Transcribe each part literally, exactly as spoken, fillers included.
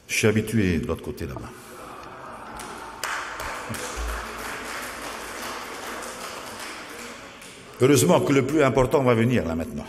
Je suis habitué de l'autre côté là-bas. Heureusement que le plus important va venir là maintenant.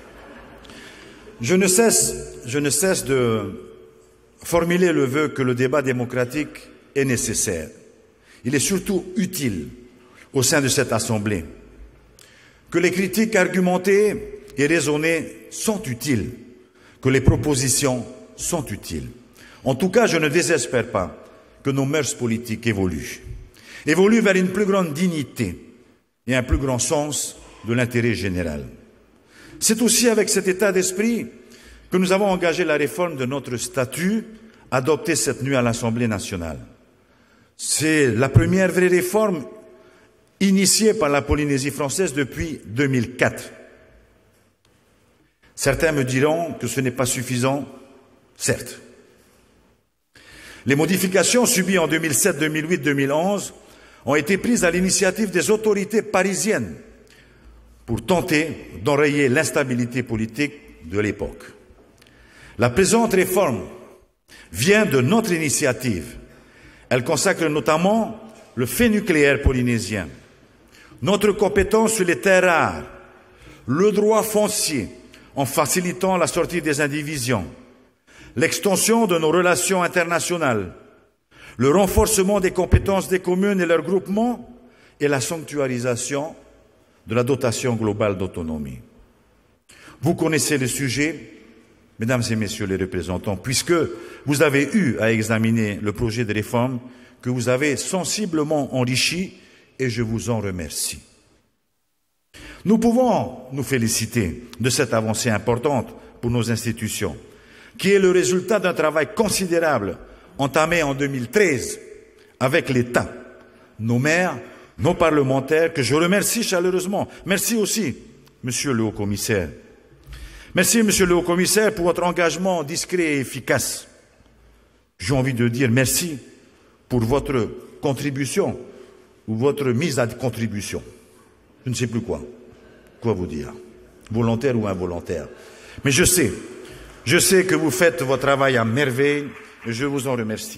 Je ne cesse, je ne cesse de formuler le vœu que le débat démocratique est nécessaire. Il est surtout utile au sein de cette Assemblée. Que les critiques argumentées et raisonnées sont utiles, que les propositions sont utiles. En tout cas, je ne désespère pas que nos mœurs politiques évoluent, évoluent vers une plus grande dignité et un plus grand sens de l'intérêt général. C'est aussi avec cet état d'esprit que nous avons engagé la réforme de notre statut, adoptée cette nuit à l'Assemblée nationale. C'est la première vraie réforme initiée par la Polynésie française depuis deux mille quatre. Certains me diront que ce n'est pas suffisant, certes. Les modifications subies en deux mille sept, deux mille huit, deux mille onze ont été prises à l'initiative des autorités parisiennes pour tenter d'enrayer l'instabilité politique de l'époque. La présente réforme vient de notre initiative. Elle consacre notamment le fait nucléaire polynésien, notre compétence sur les terres rares, le droit foncier en facilitant la sortie des indivisions, l'extension de nos relations internationales, le renforcement des compétences des communes et leurs groupements et la sanctuarisation de la dotation globale d'autonomie. Vous connaissez le sujet, mesdames et messieurs les représentants, puisque vous avez eu à examiner le projet de réforme que vous avez sensiblement enrichi et je vous en remercie. Nous pouvons nous féliciter de cette avancée importante pour nos institutions, qui est le résultat d'un travail considérable entamé en deux mille treize avec l'État, nos maires, nos parlementaires, que je remercie chaleureusement. Merci aussi, Monsieur le Haut-Commissaire. Merci, Monsieur le Haut-Commissaire, pour votre engagement discret et efficace. J'ai envie de dire merci pour votre contribution ou votre mise à contribution. Je ne sais plus quoi. Quoi vous dire, volontaire ou involontaire. Mais je sais, je sais que vous faites votre travail à merveille et je vous en remercie.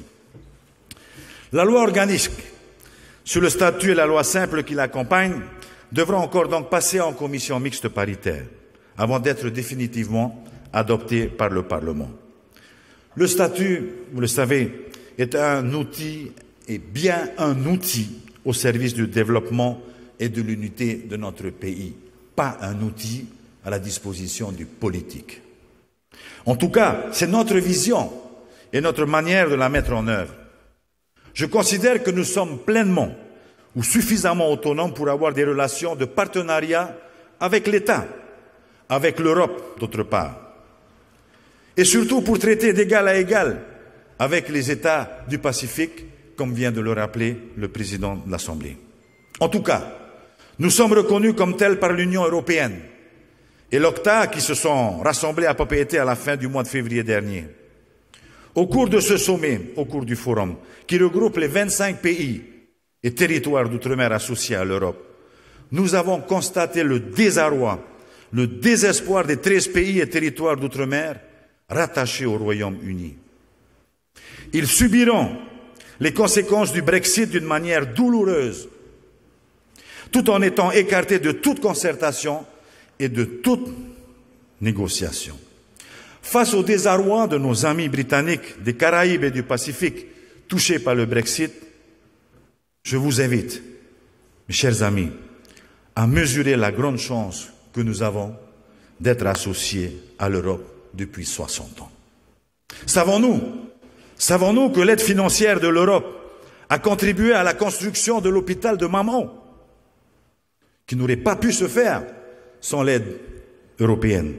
La loi organique sur le statut et la loi simple qui l'accompagne devra encore donc passer en commission mixte paritaire avant d'être définitivement adoptée par le Parlement. Le statut, vous le savez, est un outil, et bien un outil au service du développement et de l'unité de notre pays, pas un outil à la disposition du politique. En tout cas, c'est notre vision et notre manière de la mettre en œuvre. Je considère que nous sommes pleinement ou suffisamment autonomes pour avoir des relations de partenariat avec l'État, avec l'Europe d'autre part, et surtout pour traiter d'égal à égal avec les États du Pacifique, comme vient de le rappeler le président de l'Assemblée. En tout cas, nous sommes reconnus comme tels par l'Union européenne et l'OCTA qui se sont rassemblés à Papeete à la fin du mois de février dernier. Au cours de ce sommet, au cours du forum, qui regroupe les vingt-cinq pays et territoires d'outre-mer associés à l'Europe, nous avons constaté le désarroi, le désespoir des treize pays et territoires d'outre-mer rattachés au Royaume-Uni. Ils subiront les conséquences du Brexit d'une manière douloureuse, tout en étant écartés de toute concertation et de toute négociation. Face au désarroi de nos amis britanniques des Caraïbes et du Pacifique touchés par le Brexit, je vous invite, mes chers amis, à mesurer la grande chance que nous avons d'être associés à l'Europe depuis soixante ans. Savons-nous, savons-nous que l'aide financière de l'Europe a contribué à la construction de l'hôpital de Mamon, qui n'aurait pas pu se faire sans l'aide européenne,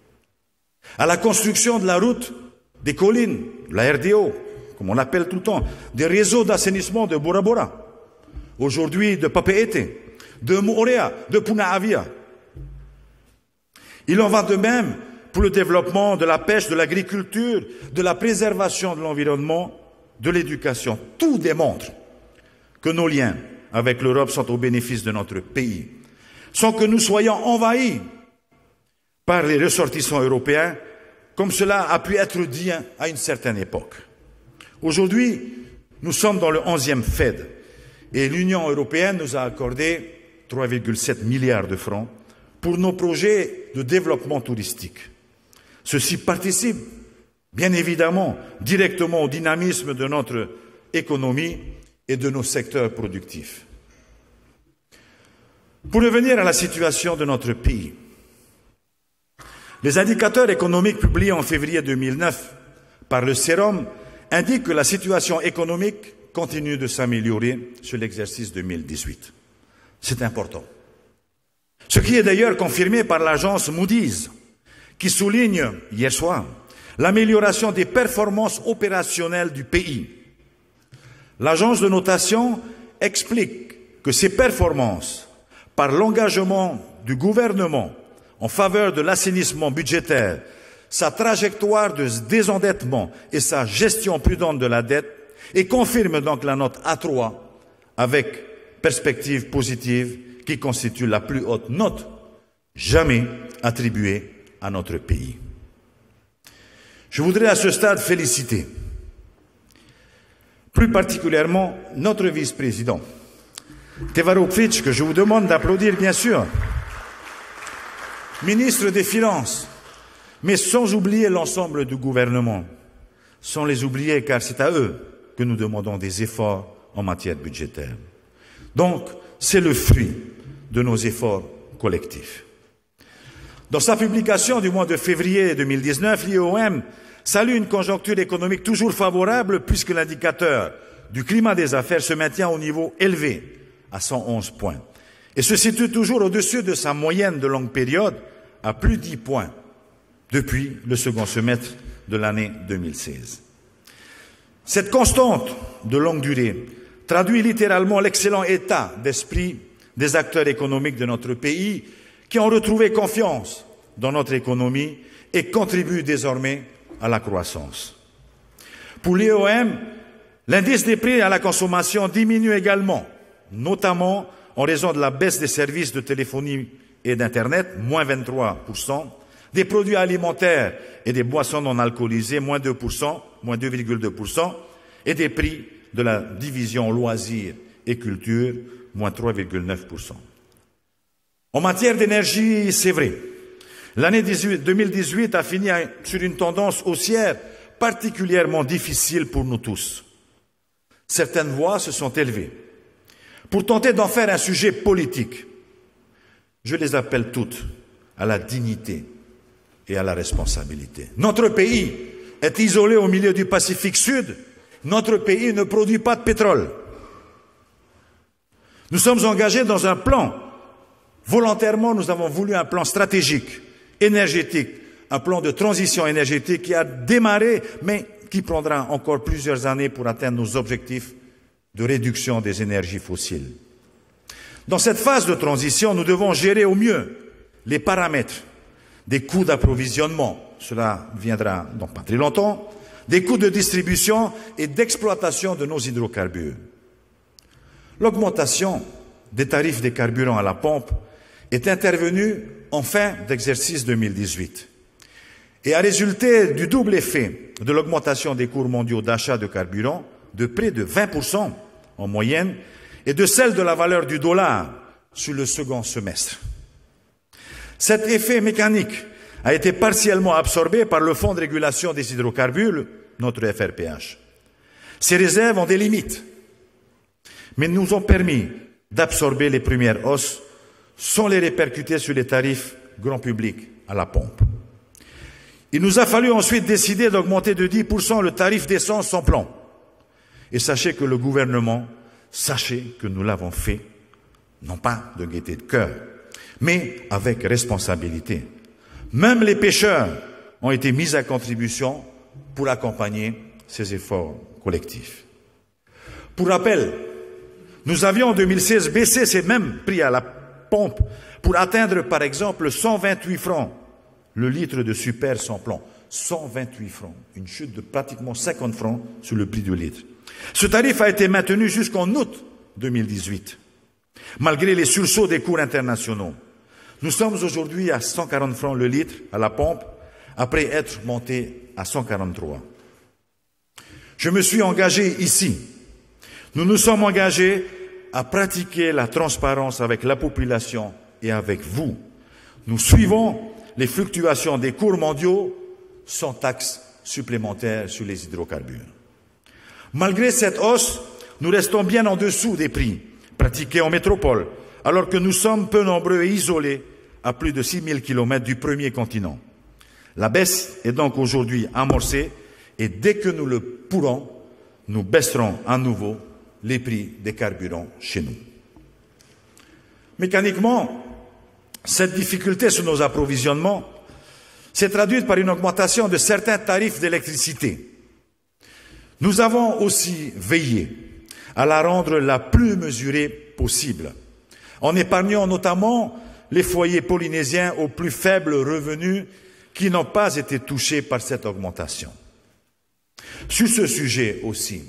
à la construction de la route des collines, la R D O, comme on l'appelle tout le temps, des réseaux d'assainissement de Bora Bora, aujourd'hui de Papeete, de Moorea, de Punaavia. Il en va de même pour le développement de la pêche, de l'agriculture, de la préservation de l'environnement, de l'éducation. Tout démontre que nos liens avec l'Europe sont au bénéfice de notre pays, sans que nous soyons envahis par les ressortissants européens, comme cela a pu être dit à une certaine époque. Aujourd'hui, nous sommes dans le onzième Fed et l'Union européenne nous a accordé trois virgule sept milliards de francs pour nos projets de développement touristique. Ceci participe, bien évidemment, directement au dynamisme de notre économie et de nos secteurs productifs. Pour revenir à la situation de notre pays, les indicateurs économiques publiés en février deux mille neuf par le Sérum indiquent que la situation économique continue de s'améliorer sur l'exercice deux mille dix-huit. C'est important. Ce qui est d'ailleurs confirmé par l'agence Moody's, qui souligne hier soir l'amélioration des performances opérationnelles du pays. L'agence de notation explique que ces performances, par l'engagement du gouvernement en faveur de l'assainissement budgétaire, sa trajectoire de désendettement et sa gestion prudente de la dette, et confirme donc la note A trois avec perspective positive qui constitue la plus haute note jamais attribuée à notre pays. Je voudrais à ce stade féliciter plus particulièrement notre vice-président, Tevarovic, que je vous demande d'applaudir bien sûr, ministre des Finances, mais sans oublier l'ensemble du gouvernement, sans les oublier car c'est à eux que nous demandons des efforts en matière budgétaire. Donc, c'est le fruit de nos efforts collectifs. Dans sa publication du mois de février deux mille dix-neuf, l'I O M salue une conjoncture économique toujours favorable puisque l'indicateur du climat des affaires se maintient au niveau élevé, à cent onze points, et se situe toujours au-dessus de sa moyenne de longue période, à plus de dix points, depuis le second semestre de l'année deux mille seize. Cette constante de longue durée traduit littéralement l'excellent état d'esprit des acteurs économiques de notre pays qui ont retrouvé confiance dans notre économie et contribuent désormais à la croissance. Pour l'I O M, l'indice des prix à la consommation diminue également, notamment en raison de la baisse des services de téléphonie et d'Internet, moins vingt-trois pour cent, des produits alimentaires et des boissons non alcoolisées, moins deux pour cent, moins deux virgule deux pour cent, et des prix de la division loisirs et culture, moins trois virgule neuf pour cent. En matière d'énergie, c'est vrai. L'année deux mille dix-huit a fini sur une tendance haussière particulièrement difficile pour nous tous. Certaines voix se sont élevées pour tenter d'en faire un sujet politique. Je les appelle toutes à la dignité et à la responsabilité. Notre pays est isolé au milieu du Pacifique Sud. Notre pays ne produit pas de pétrole. Nous sommes engagés dans un plan. Volontairement, nous avons voulu un plan stratégique, énergétique, un plan de transition énergétique qui a démarré, mais qui prendra encore plusieurs années pour atteindre nos objectifs de réduction des énergies fossiles. Dans cette phase de transition, nous devons gérer au mieux les paramètres des coûts d'approvisionnement, cela viendra dans pas très longtemps, des coûts de distribution et d'exploitation de nos hydrocarbures. L'augmentation des tarifs des carburants à la pompe est intervenue en fin d'exercice deux mille dix-huit et a résulté du double effet de l'augmentation des cours mondiaux d'achat de carburant de près de vingt pour cent en moyenne et de celle de la valeur du dollar sur le second semestre. Cet effet mécanique a été partiellement absorbé par le Fonds de régulation des hydrocarbures, notre F R P H. Ces réserves ont des limites, mais nous ont permis d'absorber les premières hausses sans les répercuter sur les tarifs grand public à la pompe. Il nous a fallu ensuite décider d'augmenter de dix pour cent le tarif d'essence sans plan. Et sachez que le gouvernement, sachez que nous l'avons fait, non pas de gaieté de cœur, mais avec responsabilité. Même les pêcheurs ont été mis à contribution pour accompagner ces efforts collectifs. Pour rappel, nous avions en deux mille seize baissé ces mêmes prix à la pompe pour atteindre par exemple cent vingt-huit francs le litre de super sans plan. cent vingt-huit francs, une chute de pratiquement cinquante francs sur le prix du litre. Ce tarif a été maintenu jusqu'en août deux mille dix-huit, malgré les sursauts des cours internationaux. Nous sommes aujourd'hui à cent quarante francs le litre à la pompe, après être montés à cent quarante-trois. Je me suis engagé ici. Nous nous sommes engagés à pratiquer la transparence avec la population et avec vous. Nous suivons les fluctuations des cours mondiaux sans taxes supplémentaires sur les hydrocarbures. Malgré cette hausse, nous restons bien en dessous des prix pratiqués en métropole, alors que nous sommes peu nombreux et isolés à plus de six mille kilomètres du premier continent. La baisse est donc aujourd'hui amorcée et dès que nous le pourrons, nous baisserons à nouveau les prix des carburants chez nous. Mécaniquement, cette difficulté sur nos approvisionnements s'est traduite par une augmentation de certains tarifs d'électricité. Nous avons aussi veillé à la rendre la plus mesurée possible, en épargnant notamment les foyers polynésiens aux plus faibles revenus qui n'ont pas été touchés par cette augmentation. Sur ce sujet aussi,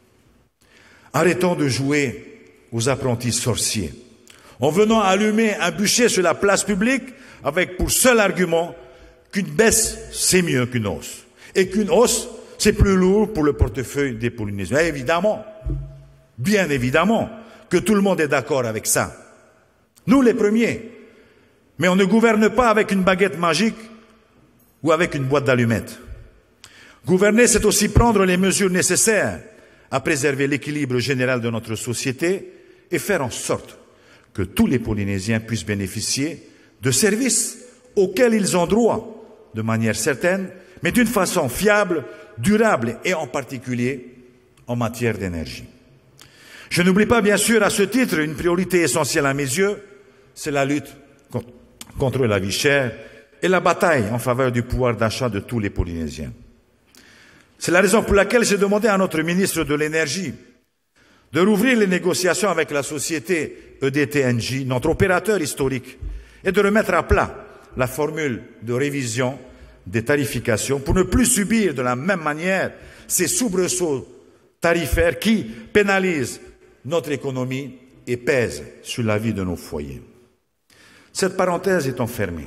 arrêtons de jouer aux apprentis sorciers, en venant allumer un bûcher sur la place publique avec pour seul argument qu'une baisse, c'est mieux qu'une hausse, et qu'une hausse, c'est plus lourd pour le portefeuille des Polynésiens. Et évidemment, bien évidemment, que tout le monde est d'accord avec ça. Nous les premiers. Mais on ne gouverne pas avec une baguette magique ou avec une boîte d'allumettes. Gouverner, c'est aussi prendre les mesures nécessaires à préserver l'équilibre général de notre société et faire en sorte que tous les Polynésiens puissent bénéficier de services auxquels ils ont droit, de manière certaine, mais d'une façon fiable, durable et en particulier en matière d'énergie. Je n'oublie pas bien sûr à ce titre une priorité essentielle à mes yeux, c'est la lutte contre la vie chère et la bataille en faveur du pouvoir d'achat de tous les Polynésiens. C'est la raison pour laquelle j'ai demandé à notre ministre de l'Énergie de rouvrir les négociations avec la société E D T N J, notre opérateur historique, et de remettre à plat la formule de révision des tarifications pour ne plus subir de la même manière ces soubresauts tarifaires qui pénalisent notre économie et pèsent sur la vie de nos foyers. Cette parenthèse étant fermée,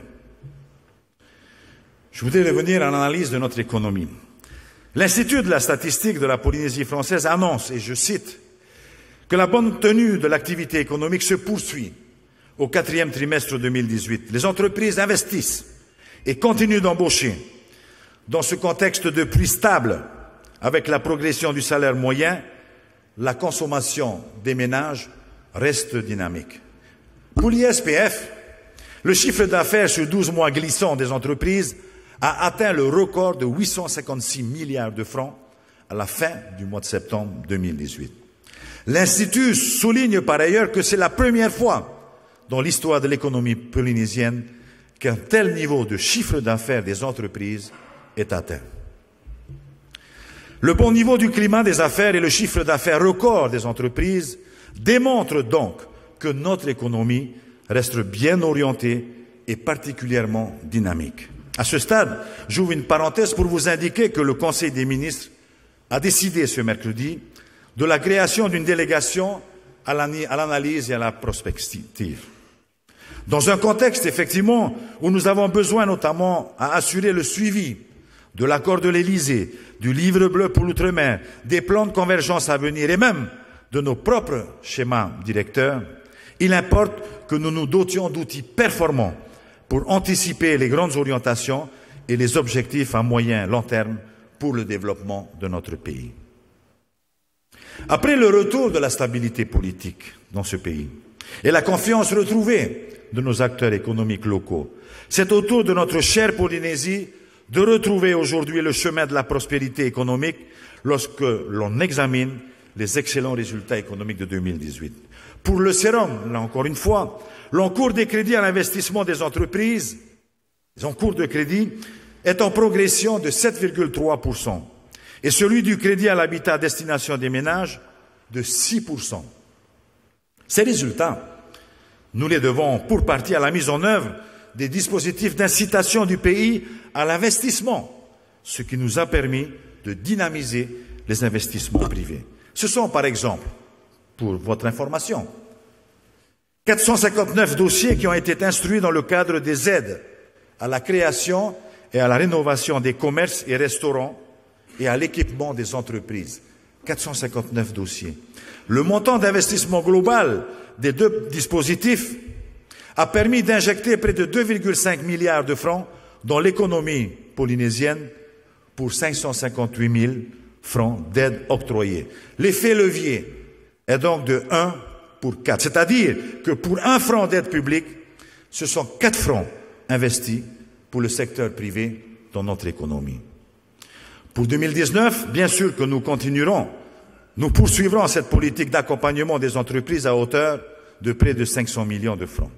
je voudrais revenir à l'analyse de notre économie. L'Institut de la statistique de la Polynésie française annonce, et je cite, que la bonne tenue de l'activité économique se poursuit au quatrième trimestre deux mille dix-huit. Les entreprises investissent et continuent d'embaucher. Dans ce contexte de prix stable, avec la progression du salaire moyen, la consommation des ménages reste dynamique. Pour l'I S P F, le chiffre d'affaires sur douze mois glissants des entreprises a atteint le record de huit cent cinquante-six milliards de francs à la fin du mois de septembre deux mille dix-huit. L'Institut souligne par ailleurs que c'est la première fois dans l'histoire de l'économie polynésienne qu'un tel niveau de chiffre d'affaires des entreprises est atteint. Le bon niveau du climat des affaires et le chiffre d'affaires record des entreprises démontrent donc que notre économie reste bien orientée et particulièrement dynamique. À ce stade, j'ouvre une parenthèse pour vous indiquer que le Conseil des ministres a décidé ce mercredi de la création d'une délégation à l'analyse et à la prospective. Dans un contexte, effectivement, où nous avons besoin notamment à assurer le suivi de l'accord de l'Élysée, du livre bleu pour l'outre-mer, des plans de convergence à venir et même de nos propres schémas directeurs, il importe que nous nous dotions d'outils performants pour anticiper les grandes orientations et les objectifs à moyen et long terme pour le développement de notre pays. Après le retour de la stabilité politique dans ce pays et la confiance retrouvée de nos acteurs économiques locaux, c'est au tour de notre chère Polynésie de retrouver aujourd'hui le chemin de la prospérité économique lorsque l'on examine les excellents résultats économiques de deux mille dix-huit. Pour le sérum, là encore une fois, l'encours des crédits à l'investissement des entreprises, les encours de crédit, est en progression de sept virgule trois pour cent et celui du crédit à l'habitat à destination des ménages de six pour cent. Ces résultats, nous les devons pour partie à la mise en œuvre des dispositifs d'incitation du pays à l'investissement, ce qui nous a permis de dynamiser les investissements privés. Ce sont par exemple, pour votre information, quatre cent cinquante-neuf dossiers qui ont été instruits dans le cadre des aides à la création et à la rénovation des commerces et restaurants et à l'équipement des entreprises. quatre cent cinquante-neuf dossiers. Le montant d'investissement global des deux dispositifs a permis d'injecter près de deux virgule cinq milliards de francs dans l'économie polynésienne pour cinq cent cinquante-huit mille francs d'aide octroyée. L'effet levier est donc de un pour quatre. C'est-à-dire que pour un franc d'aide publique, ce sont quatre francs investis pour le secteur privé dans notre économie. Pour deux mille dix-neuf, bien sûr que nous continuerons, nous poursuivrons cette politique d'accompagnement des entreprises à hauteur de près de cinq cents millions de francs.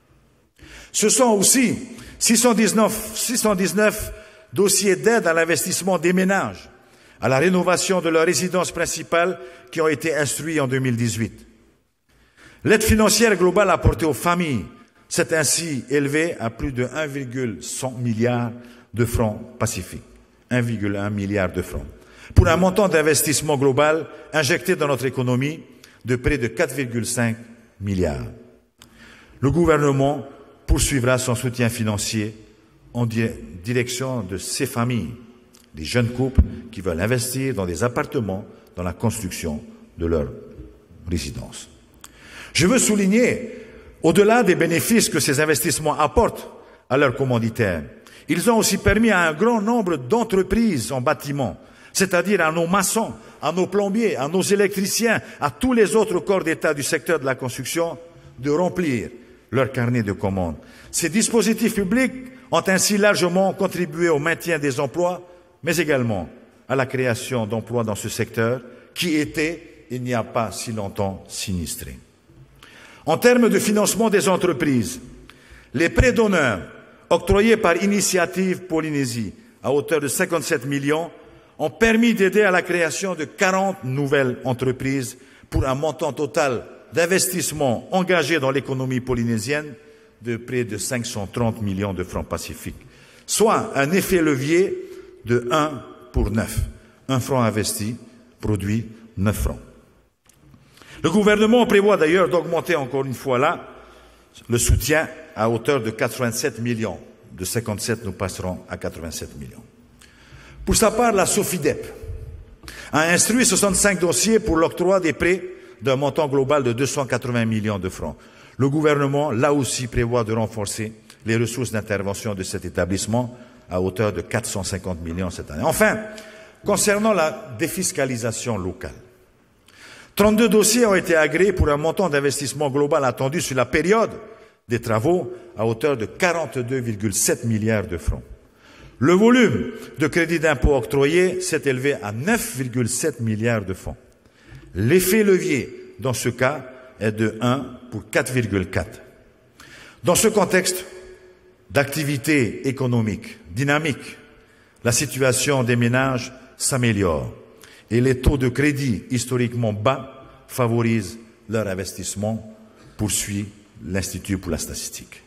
Ce sont aussi six cent dix-neuf dossiers d'aide à l'investissement des ménages, à la rénovation de leur résidence principale qui ont été instruits en deux mille dix-huit. L'aide financière globale apportée aux familles s'est ainsi élevée à plus de un virgule cent milliard de francs pacifiques. un virgule un milliard de francs. Pour un montant d'investissement global injecté dans notre économie de près de quatre virgule cinq milliards. Le gouvernement poursuivra son soutien financier en direction de ces familles, des jeunes couples qui veulent investir dans des appartements, dans la construction de leur résidence. Je veux souligner, au-delà des bénéfices que ces investissements apportent à leurs commanditaires, ils ont aussi permis à un grand nombre d'entreprises en bâtiment, c'est-à-dire à nos maçons, à nos plombiers, à nos électriciens, à tous les autres corps d'État du secteur de la construction, de remplir leur carnet de commandes. Ces dispositifs publics ont ainsi largement contribué au maintien des emplois, mais également à la création d'emplois dans ce secteur qui était, il n'y a pas si longtemps, sinistré. En termes de financement des entreprises, les prêts d'honneur octroyés par Initiative Polynésie à hauteur de cinquante-sept millions ont permis d'aider à la création de quarante nouvelles entreprises pour un montant total d'investissement engagé dans l'économie polynésienne de près de cinq cent trente millions de francs pacifiques, soit un effet levier de un pour neuf. Un franc investi produit neuf francs. Le gouvernement prévoit d'ailleurs d'augmenter encore une fois là le soutien à hauteur de quatre-vingt-sept millions. De cinquante-sept, nous passerons à quatre-vingt-sept millions. Pour sa part, la SOFIDEP a instruit soixante-cinq dossiers pour l'octroi des prêts d'un montant global de deux cent quatre-vingts millions de francs. Le gouvernement, là aussi, prévoit de renforcer les ressources d'intervention de cet établissement à hauteur de quatre cent cinquante millions cette année. Enfin, concernant la défiscalisation locale, trente-deux dossiers ont été agréés pour un montant d'investissement global attendu sur la période des travaux à hauteur de quarante-deux virgule sept milliards de francs. Le volume de crédit d'impôt octroyé s'est élevé à neuf virgule sept milliards de francs. L'effet levier, dans ce cas, est de un pour quatre virgule quatre. Dans ce contexte d'activité économique dynamique, la situation des ménages s'améliore et les taux de crédit historiquement bas favorisent leur investissement, poursuit l'Institut pour la statistique.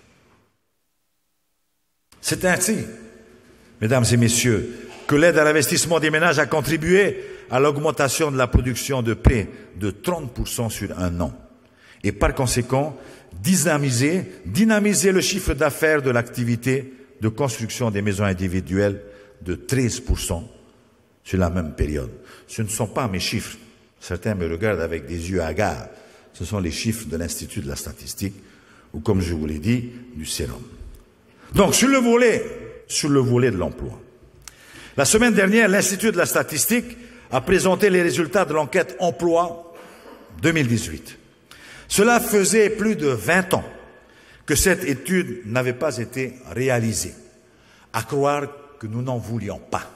C'est ainsi, mesdames et messieurs, que l'aide à l'investissement des ménages a contribué à l'augmentation de la production de prêts de trente pour cent sur un an et par conséquent dynamiser, dynamiser le chiffre d'affaires de l'activité de construction des maisons individuelles de treize pour cent sur la même période. Ce ne sont pas mes chiffres. Certains me regardent avec des yeux hagards. Ce sont les chiffres de l'Institut de la statistique ou, comme je vous l'ai dit, du Sérum. Donc, sur le volet, sur le volet de l'emploi. La semaine dernière, l'Institut de la statistique a présenté les résultats de l'enquête emploi deux mille dix-huit. Cela faisait plus de vingt ans que cette étude n'avait pas été réalisée. À croire que nous n'en voulions pas.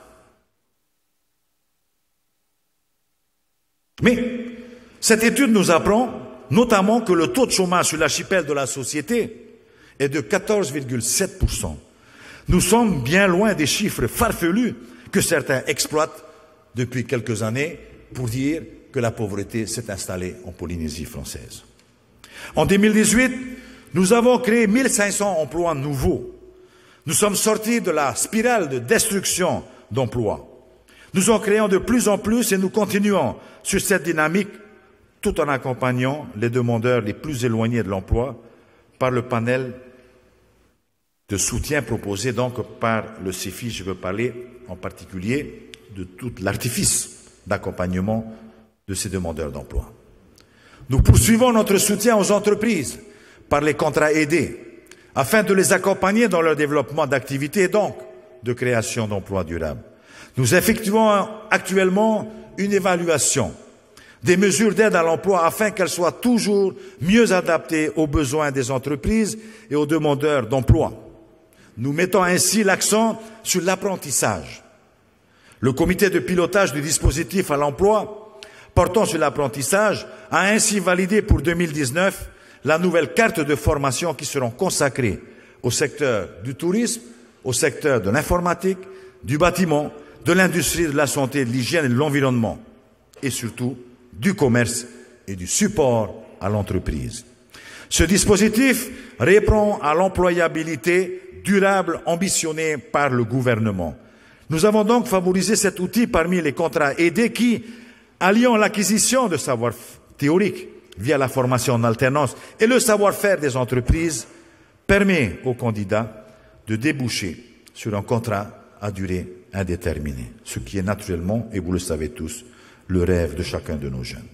Mais cette étude nous apprend notamment que le taux de chômage sur l'archipel de la société est de quatorze virgule sept pour cent. Nous sommes bien loin des chiffres farfelus que certains exploitent depuis quelques années pour dire que la pauvreté s'est installée en Polynésie française. En deux mille dix-huit, nous avons créé mille cinq cents emplois nouveaux. Nous sommes sortis de la spirale de destruction d'emplois. Nous en créons de plus en plus et nous continuons sur cette dynamique tout en accompagnant les demandeurs les plus éloignés de l'emploi par le panel de soutien proposé donc par le C E F I. Je veux parler en particulier de tout l'artifice d'accompagnement de ces demandeurs d'emploi. Nous poursuivons notre soutien aux entreprises par les contrats aidés, afin de les accompagner dans leur développement d'activités et donc de création d'emplois durables. Nous effectuons actuellement une évaluation des mesures d'aide à l'emploi afin qu'elles soient toujours mieux adaptées aux besoins des entreprises et aux demandeurs d'emploi. Nous mettons ainsi l'accent sur l'apprentissage. Le comité de pilotage du dispositif à l'emploi portant sur l'apprentissage a ainsi validé pour deux mille dix-neuf la nouvelle carte de formation qui seront consacrées au secteur du tourisme, au secteur de l'informatique, du bâtiment, de l'industrie, de la santé, de l'hygiène et de l'environnement, et surtout du commerce et du support à l'entreprise. Ce dispositif répond à l'employabilité durable ambitionnée par le gouvernement. Nous avons donc favorisé cet outil parmi les contrats aidés qui, alliant l'acquisition de savoir théoriques via la formation en alternance et le savoir-faire des entreprises, permet aux candidats de déboucher sur un contrat à durée indéterminée, ce qui est naturellement, et vous le savez tous, le rêve de chacun de nos jeunes.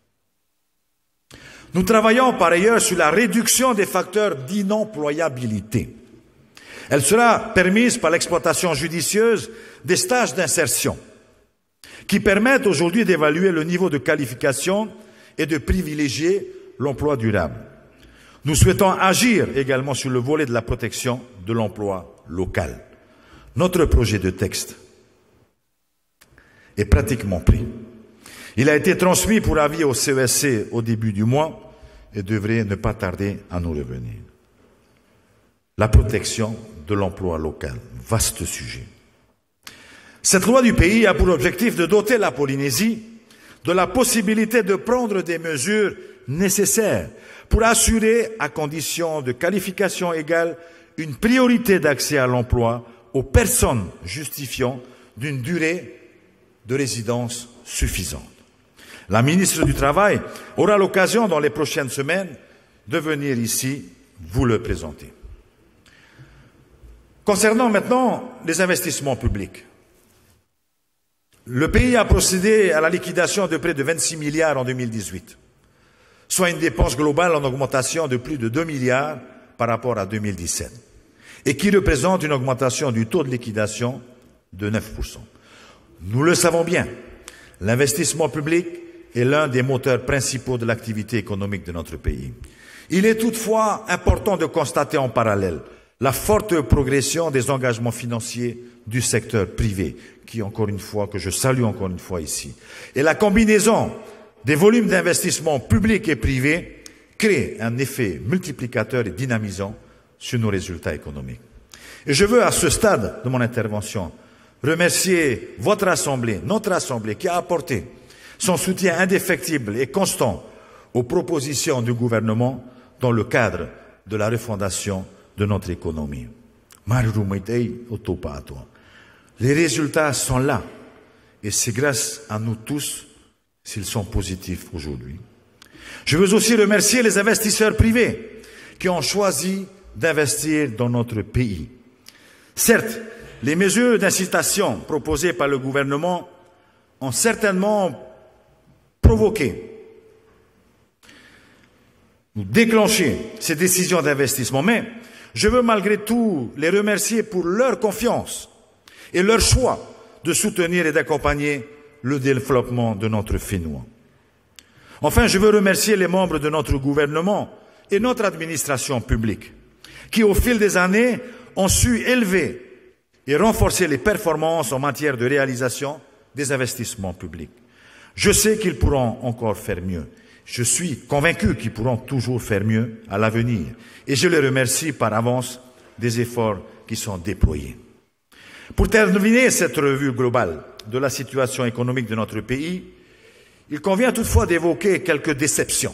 Nous travaillons par ailleurs sur la réduction des facteurs d'inemployabilité. Elle sera permise par l'exploitation judicieuse des stages d'insertion, qui permettent aujourd'hui d'évaluer le niveau de qualification et de privilégier l'emploi durable. Nous souhaitons agir également sur le volet de la protection de l'emploi local. Notre projet de texte est pratiquement pris. Il a été transmis pour avis au C E S C au début du mois et devrait ne pas tarder à nous revenir. La protection de l'emploi local, vaste sujet. Cette loi du pays a pour objectif de doter la Polynésie de la possibilité de prendre des mesures nécessaires pour assurer, à condition de qualification égale, une priorité d'accès à l'emploi aux personnes justifiant d'une durée de résidence suffisante. La ministre du Travail aura l'occasion dans les prochaines semaines de venir ici vous le présenter. Concernant maintenant les investissements publics, le pays a procédé à la liquidation de près de vingt-six milliards en deux mille dix-huit, soit une dépense globale en augmentation de plus de deux milliards par rapport à deux mille dix-sept, et qui représente une augmentation du taux de liquidation de neuf pour cent. Nous le savons bien, l'investissement public est l'un des moteurs principaux de l'activité économique de notre pays. Il est toutefois important de constater en parallèle la forte progression des engagements financiers du secteur privé, qui, encore une fois, que je salue encore une fois ici. Et la combinaison des volumes d'investissement public et privé crée un effet multiplicateur et dynamisant sur nos résultats économiques. Et je veux, à ce stade de mon intervention, remercier votre Assemblée, notre Assemblée, qui a apporté son soutien indéfectible et constant aux propositions du gouvernement dans le cadre de la refondation de notre économie. Les résultats sont là et c'est grâce à nous tous s'ils sont positifs aujourd'hui. Je veux aussi remercier les investisseurs privés qui ont choisi d'investir dans notre pays. Certes, les mesures d'incitation proposées par le gouvernement ont certainement provoqué ou déclenché ces décisions d'investissement, mais je veux malgré tout les remercier pour leur confiance et leur choix de soutenir et d'accompagner le développement de notre Fénois. Enfin, je veux remercier les membres de notre gouvernement et notre administration publique qui, au fil des années, ont su élever et renforcer les performances en matière de réalisation des investissements publics. Je sais qu'ils pourront encore faire mieux. Je suis convaincu qu'ils pourront toujours faire mieux à l'avenir. Et je les remercie par avance des efforts qui sont déployés. Pour terminer cette revue globale de la situation économique de notre pays, il convient toutefois d'évoquer quelques déceptions.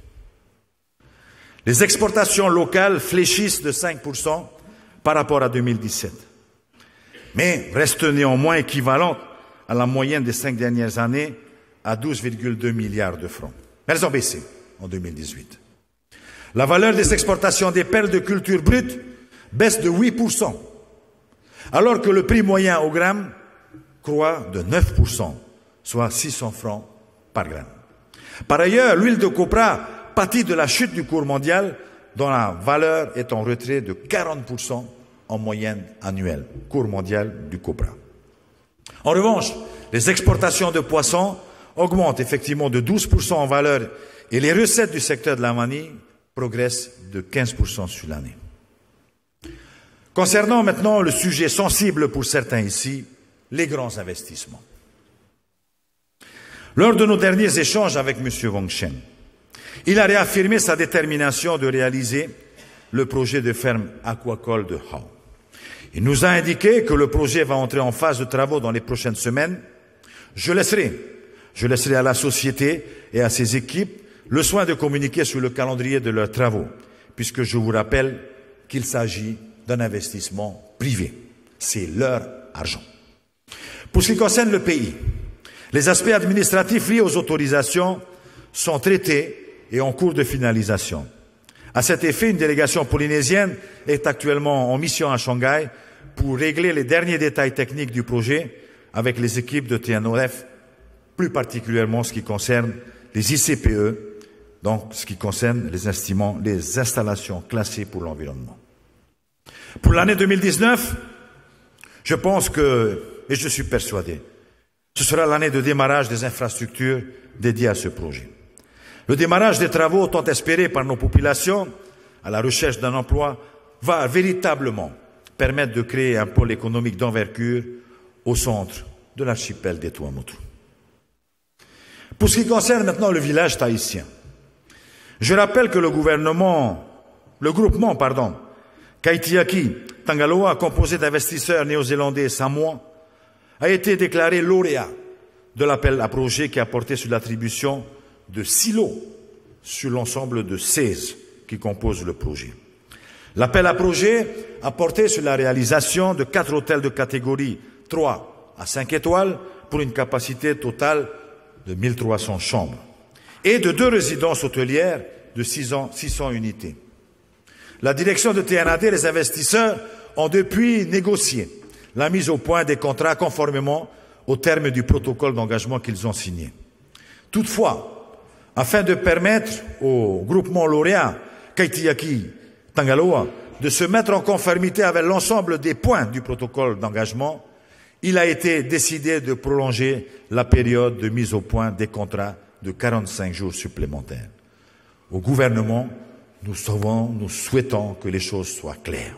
Les exportations locales fléchissent de cinq pour cent par rapport à deux mille dix-sept, mais restent néanmoins équivalentes à la moyenne des cinq dernières années à douze virgule deux milliards de francs. Mais elles ont baissé en deux mille dix-huit. La valeur des exportations des perles de culture brute baisse de huit pour cent, alors que le prix moyen au gramme croît de neuf pour cent, soit six cents francs par gramme. Par ailleurs, l'huile de copra pâtit de la chute du cours mondial, dont la valeur est en retrait de quarante pour cent en moyenne annuelle, cours mondial du copra. En revanche, les exportations de poissons augmentent effectivement de douze pour cent en valeur et les recettes du secteur de la vanille progressent de quinze pour cent sur l'année. Concernant maintenant le sujet sensible pour certains ici, les grands investissements. Lors de nos derniers échanges avec M. Wang Shen, il a réaffirmé sa détermination de réaliser le projet de ferme aquacole de Hao. Il nous a indiqué que le projet va entrer en phase de travaux dans les prochaines semaines. Je laisserai, je laisserai à la société et à ses équipes le soin de communiquer sur le calendrier de leurs travaux, puisque je vous rappelle qu'il s'agit d'un investissement privé. C'est leur argent. Pour ce qui concerne le pays, les aspects administratifs liés aux autorisations sont traités et en cours de finalisation. À cet effet, une délégation polynésienne est actuellement en mission à Shanghai pour régler les derniers détails techniques du projet avec les équipes de T N O F, plus particulièrement ce qui concerne les I C P E, donc ce qui concerne les, estimants, les installations classées pour l'environnement. Pour l'année deux mille dix-neuf, je pense que, et je suis persuadé, ce sera l'année de démarrage des infrastructures dédiées à ce projet. Le démarrage des travaux tant espérés par nos populations à la recherche d'un emploi va véritablement permettre de créer un pôle économique d'envergure au centre de l'archipel des Tuamotu. Pour ce qui concerne maintenant le village tahitien, je rappelle que le gouvernement, le groupement, pardon, Kaitiaki Tangaloa, composé d'investisseurs néo-zélandais et samoans, a été déclaré lauréat de l'appel à projet qui a porté sur l'attribution de six lots sur l'ensemble de seize qui composent le projet. L'appel à projet a porté sur la réalisation de quatre hôtels de catégorie trois à cinq étoiles pour une capacité totale de mille trois cents chambres et de deux résidences hôtelières de six cents unités. La direction de T N A D et les investisseurs ont depuis négocié la mise au point des contrats conformément aux termes du protocole d'engagement qu'ils ont signé. Toutefois, afin de permettre au groupement lauréat Kaitiaki Tangaloa de se mettre en conformité avec l'ensemble des points du protocole d'engagement, il a été décidé de prolonger la période de mise au point des contrats de quarante-cinq jours supplémentaires. Au gouvernement, nous savons, nous souhaitons que les choses soient claires.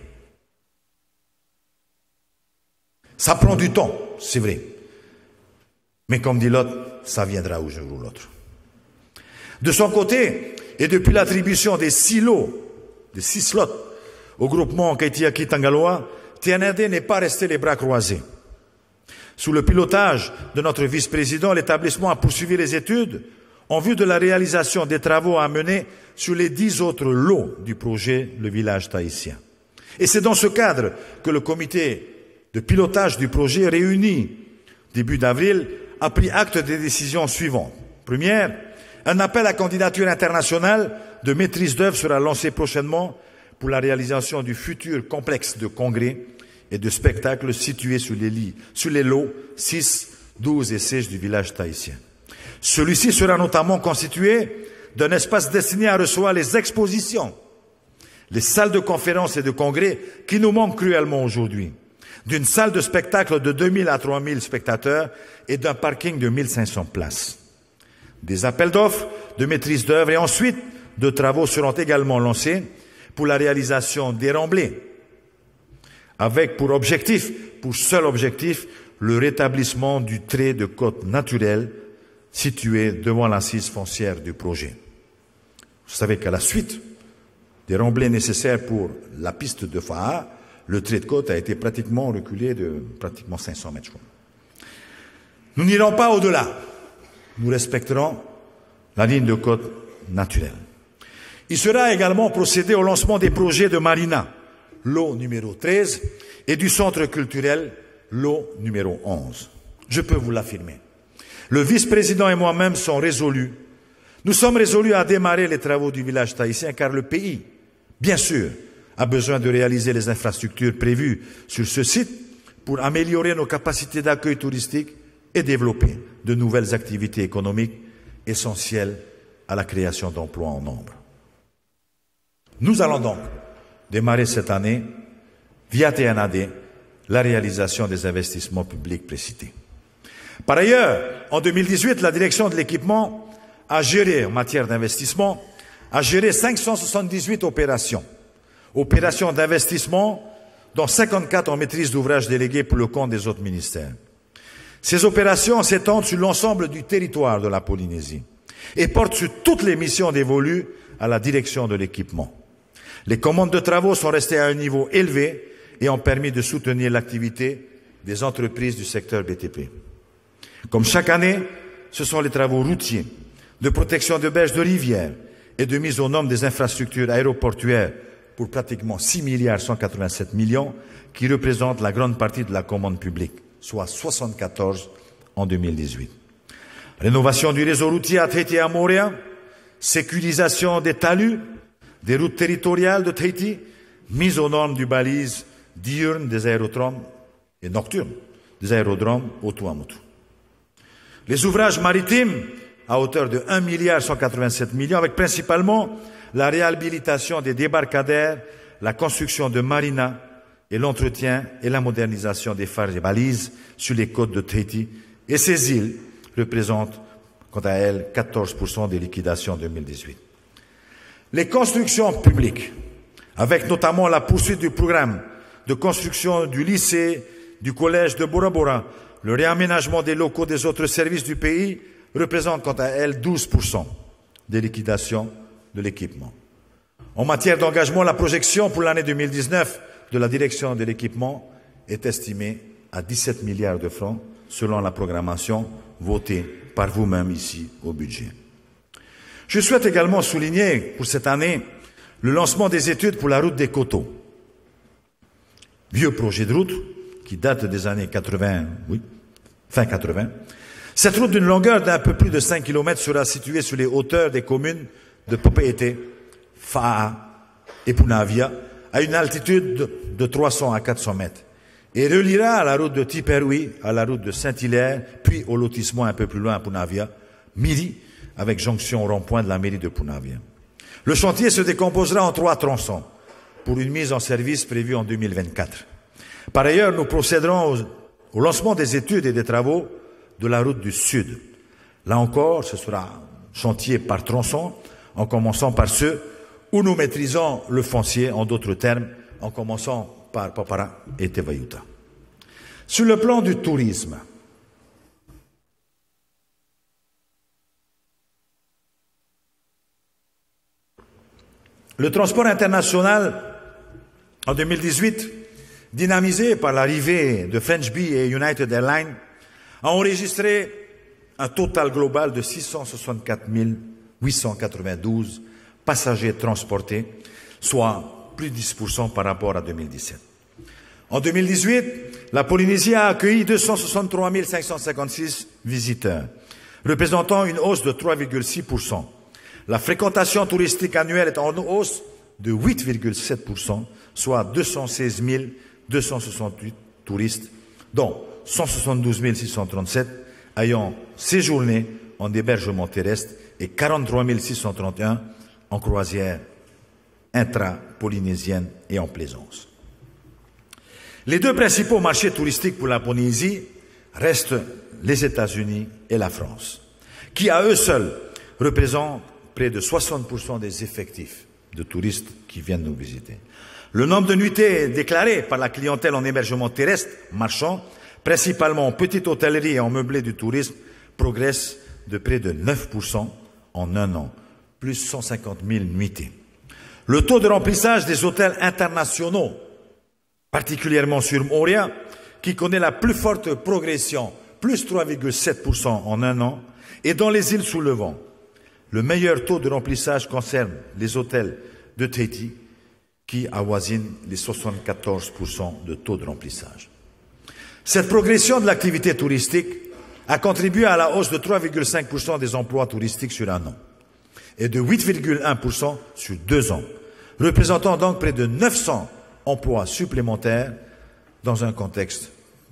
Ça prend du temps, c'est vrai. Mais comme dit l'autre, ça viendra un jour ou l'autre. De son côté, et depuis l'attribution des six lots, des six slots au groupement Kaitiaki Tangaloa, T N A D n'est pas resté les bras croisés. Sous le pilotage de notre vice-président, l'établissement a poursuivi les études en vue de la réalisation des travaux à mener sur les dix autres lots du projet Le Village tahitien. Et c'est dans ce cadre que le comité de pilotage du projet réuni début d'avril a pris acte des décisions suivantes. Première, un appel à candidature internationale de maîtrise d'œuvre sera lancé prochainement pour la réalisation du futur complexe de congrès et de spectacles situé sur les, lits, sur les lots six, douze et seize du village tahitien. Celui-ci sera notamment constitué d'un espace destiné à recevoir les expositions, les salles de conférences et de congrès qui nous manquent cruellement aujourd'hui, d'une salle de spectacle de deux mille à trois mille spectateurs et d'un parking de mille cinq cents places. Des appels d'offres de maîtrise d'œuvre et ensuite de travaux seront également lancés pour la réalisation des remblais, avec pour objectif, pour seul objectif, le rétablissement du trait de côte naturel situé devant l'assise foncière du projet. Vous savez qu'à la suite des remblais nécessaires pour la piste de Fa'a, le trait de côte a été pratiquement reculé de pratiquement cinq cents mètres. Nous n'irons pas au-delà. Nous respecterons la ligne de côte naturelle. Il sera également procédé au lancement des projets de Marina, lot numéro treize, et du centre culturel, lot numéro onze. Je peux vous l'affirmer. Le vice-président et moi-même sommes résolus. Nous sommes résolus à démarrer les travaux du village tahitien car le pays, bien sûr, a besoin de réaliser les infrastructures prévues sur ce site pour améliorer nos capacités d'accueil touristique et développer de nouvelles activités économiques essentielles à la création d'emplois en nombre. Nous allons donc démarrer cette année, via T N A D, la réalisation des investissements publics précités. Par ailleurs, en deux mille dix-huit, la direction de l'équipement a géré, en matière d'investissement, a géré cinq cent soixante-dix-huit opérations. Opérations d'investissement, dont cinquante-quatre en maîtrise d'ouvrage déléguée pour le compte des autres ministères. Ces opérations s'étendent sur l'ensemble du territoire de la Polynésie et portent sur toutes les missions dévolues à la direction de l'équipement. Les commandes de travaux sont restées à un niveau élevé et ont permis de soutenir l'activité des entreprises du secteur B T P. Comme chaque année, ce sont les travaux routiers, de protection de berges de rivières et de mise aux normes des infrastructures aéroportuaires pour pratiquement six milliards cent quatre-vingt-sept millions qui représentent la grande partie de la commande publique, soit soixante-quatorze en deux mille dix-huit. Rénovation du réseau routier à Tahiti et à Moorea, sécurisation des talus, des routes territoriales de Tahiti, mise aux normes du balise diurne des aérodromes et nocturne des aérodromes au Tuamotu. Les ouvrages maritimes à hauteur de un milliard cent quatre-vingt-sept millions, avec principalement la réhabilitation des débarcadères, la construction de marinas et l'entretien et la modernisation des phares et balises sur les côtes de Tahiti. Et ces îles représentent, quant à elles, quatorze pour cent des liquidations en deux mille dix-huit. Les constructions publiques, avec notamment la poursuite du programme de construction du lycée, du collège de Bora Bora, le réaménagement des locaux des autres services du pays, représentent quant à elles douze pour cent des liquidations de l'équipement. En matière d'engagement, la projection pour l'année deux mille dix-neuf de la direction de l'équipement est estimée à dix-sept milliards de francs selon la programmation votée par vous-même ici au budget. Je souhaite également souligner pour cette année le lancement des études pour la route des Coteaux. Vieux projet de route qui date des années quatre-vingts, oui, fin quatre-vingts. Cette route d'une longueur d'un peu plus de cinq kilomètres sera située sur les hauteurs des communes de Papeete, Fa'a et Punavia, à une altitude de trois cents à quatre cents mètres, et reliera à la route de Tiperui, à la route de Saint-Hilaire, puis au lotissement un peu plus loin à Punavia, Miri, avec jonction au rond-point de la mairie de Punavia. Le chantier se décomposera en trois tronçons, pour une mise en service prévue en deux mille vingt-quatre. Par ailleurs, nous procéderons au, au lancement des études et des travaux de la route du Sud. Là encore, ce sera chantier par tronçon, en commençant par ceux où nous maîtrisons le foncier, en d'autres termes, en commençant par Papara et Tevayuta. Sur le plan du tourisme, le transport international en deux mille dix-huit, dynamisé par l'arrivée de French Bee et United Airlines, a enregistré un total global de six cent soixante-quatre mille huit cent quatre-vingt-douze passagers transportés, soit plus de dix pour cent par rapport à deux mille dix-sept. En deux mille dix-huit, la Polynésie a accueilli deux cent soixante-trois mille cinq cent cinquante-six visiteurs, représentant une hausse de trois virgule six pour cent. La fréquentation touristique annuelle est en hausse de huit virgule sept pour cent, soit deux cent seize mille deux cent soixante-huit touristes, dont cent soixante-douze mille six cent trente-sept ayant séjourné en hébergement terrestre et quarante-trois mille six cent trente et un en croisière intra-polynésienne et en plaisance. Les deux principaux marchés touristiques pour la Polynésie restent les États-Unis et la France, qui à eux seuls représentent près de soixante pour cent des effectifs de touristes qui viennent nous visiter. Le nombre de nuitées déclarées par la clientèle en hébergement terrestre marchand, principalement en petite hôtellerie et en meublé du tourisme, progresse de près de neuf pour cent en un an, plus cent cinquante mille nuitées. Le taux de remplissage des hôtels internationaux, particulièrement sur Moorea, qui connaît la plus forte progression, plus trois virgule sept pour cent en un an, et dans les îles sous le vent. Le meilleur taux de remplissage concerne les hôtels de Tahiti, qui avoisinent les soixante-quatorze pour cent de taux de remplissage. Cette progression de l'activité touristique a contribué à la hausse de trois virgule cinq pour cent des emplois touristiques sur un an et de huit virgule un pour cent sur deux ans, représentant donc près de neuf cents emplois supplémentaires dans un contexte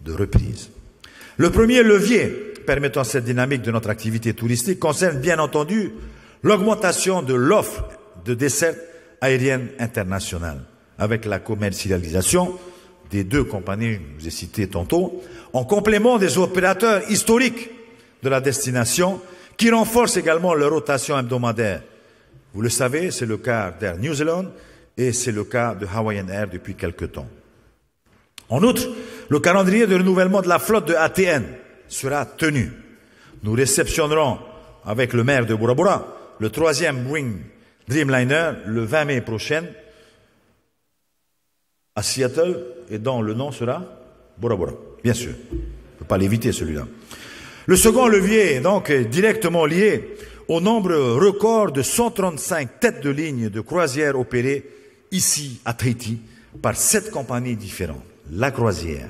de reprise. Le premier levier permettant cette dynamique de notre activité touristique concerne bien entendu l'augmentation de l'offre de dessertes aériennes internationales, avec la commercialisation des deux compagnies que je vous ai citées tantôt, en complément des opérateurs historiques de la destination, qui renforcent également leur rotation hebdomadaire. Vous le savez, c'est le cas d'Air New Zealand et c'est le cas de Hawaiian Air depuis quelque temps. En outre, le calendrier de renouvellement de la flotte de A T N sera tenu. Nous réceptionnerons avec le maire de Bora Bora le troisième Boeing Dreamliner le vingt mai prochain à Seattle et dont le nom sera Bora Bora, bien sûr. On ne peut pas l'éviter celui-là. Le second levier est donc directement lié au nombre record de cent trente-cinq têtes de ligne de croisière opérées ici à Tahiti par sept compagnies différentes. La croisière.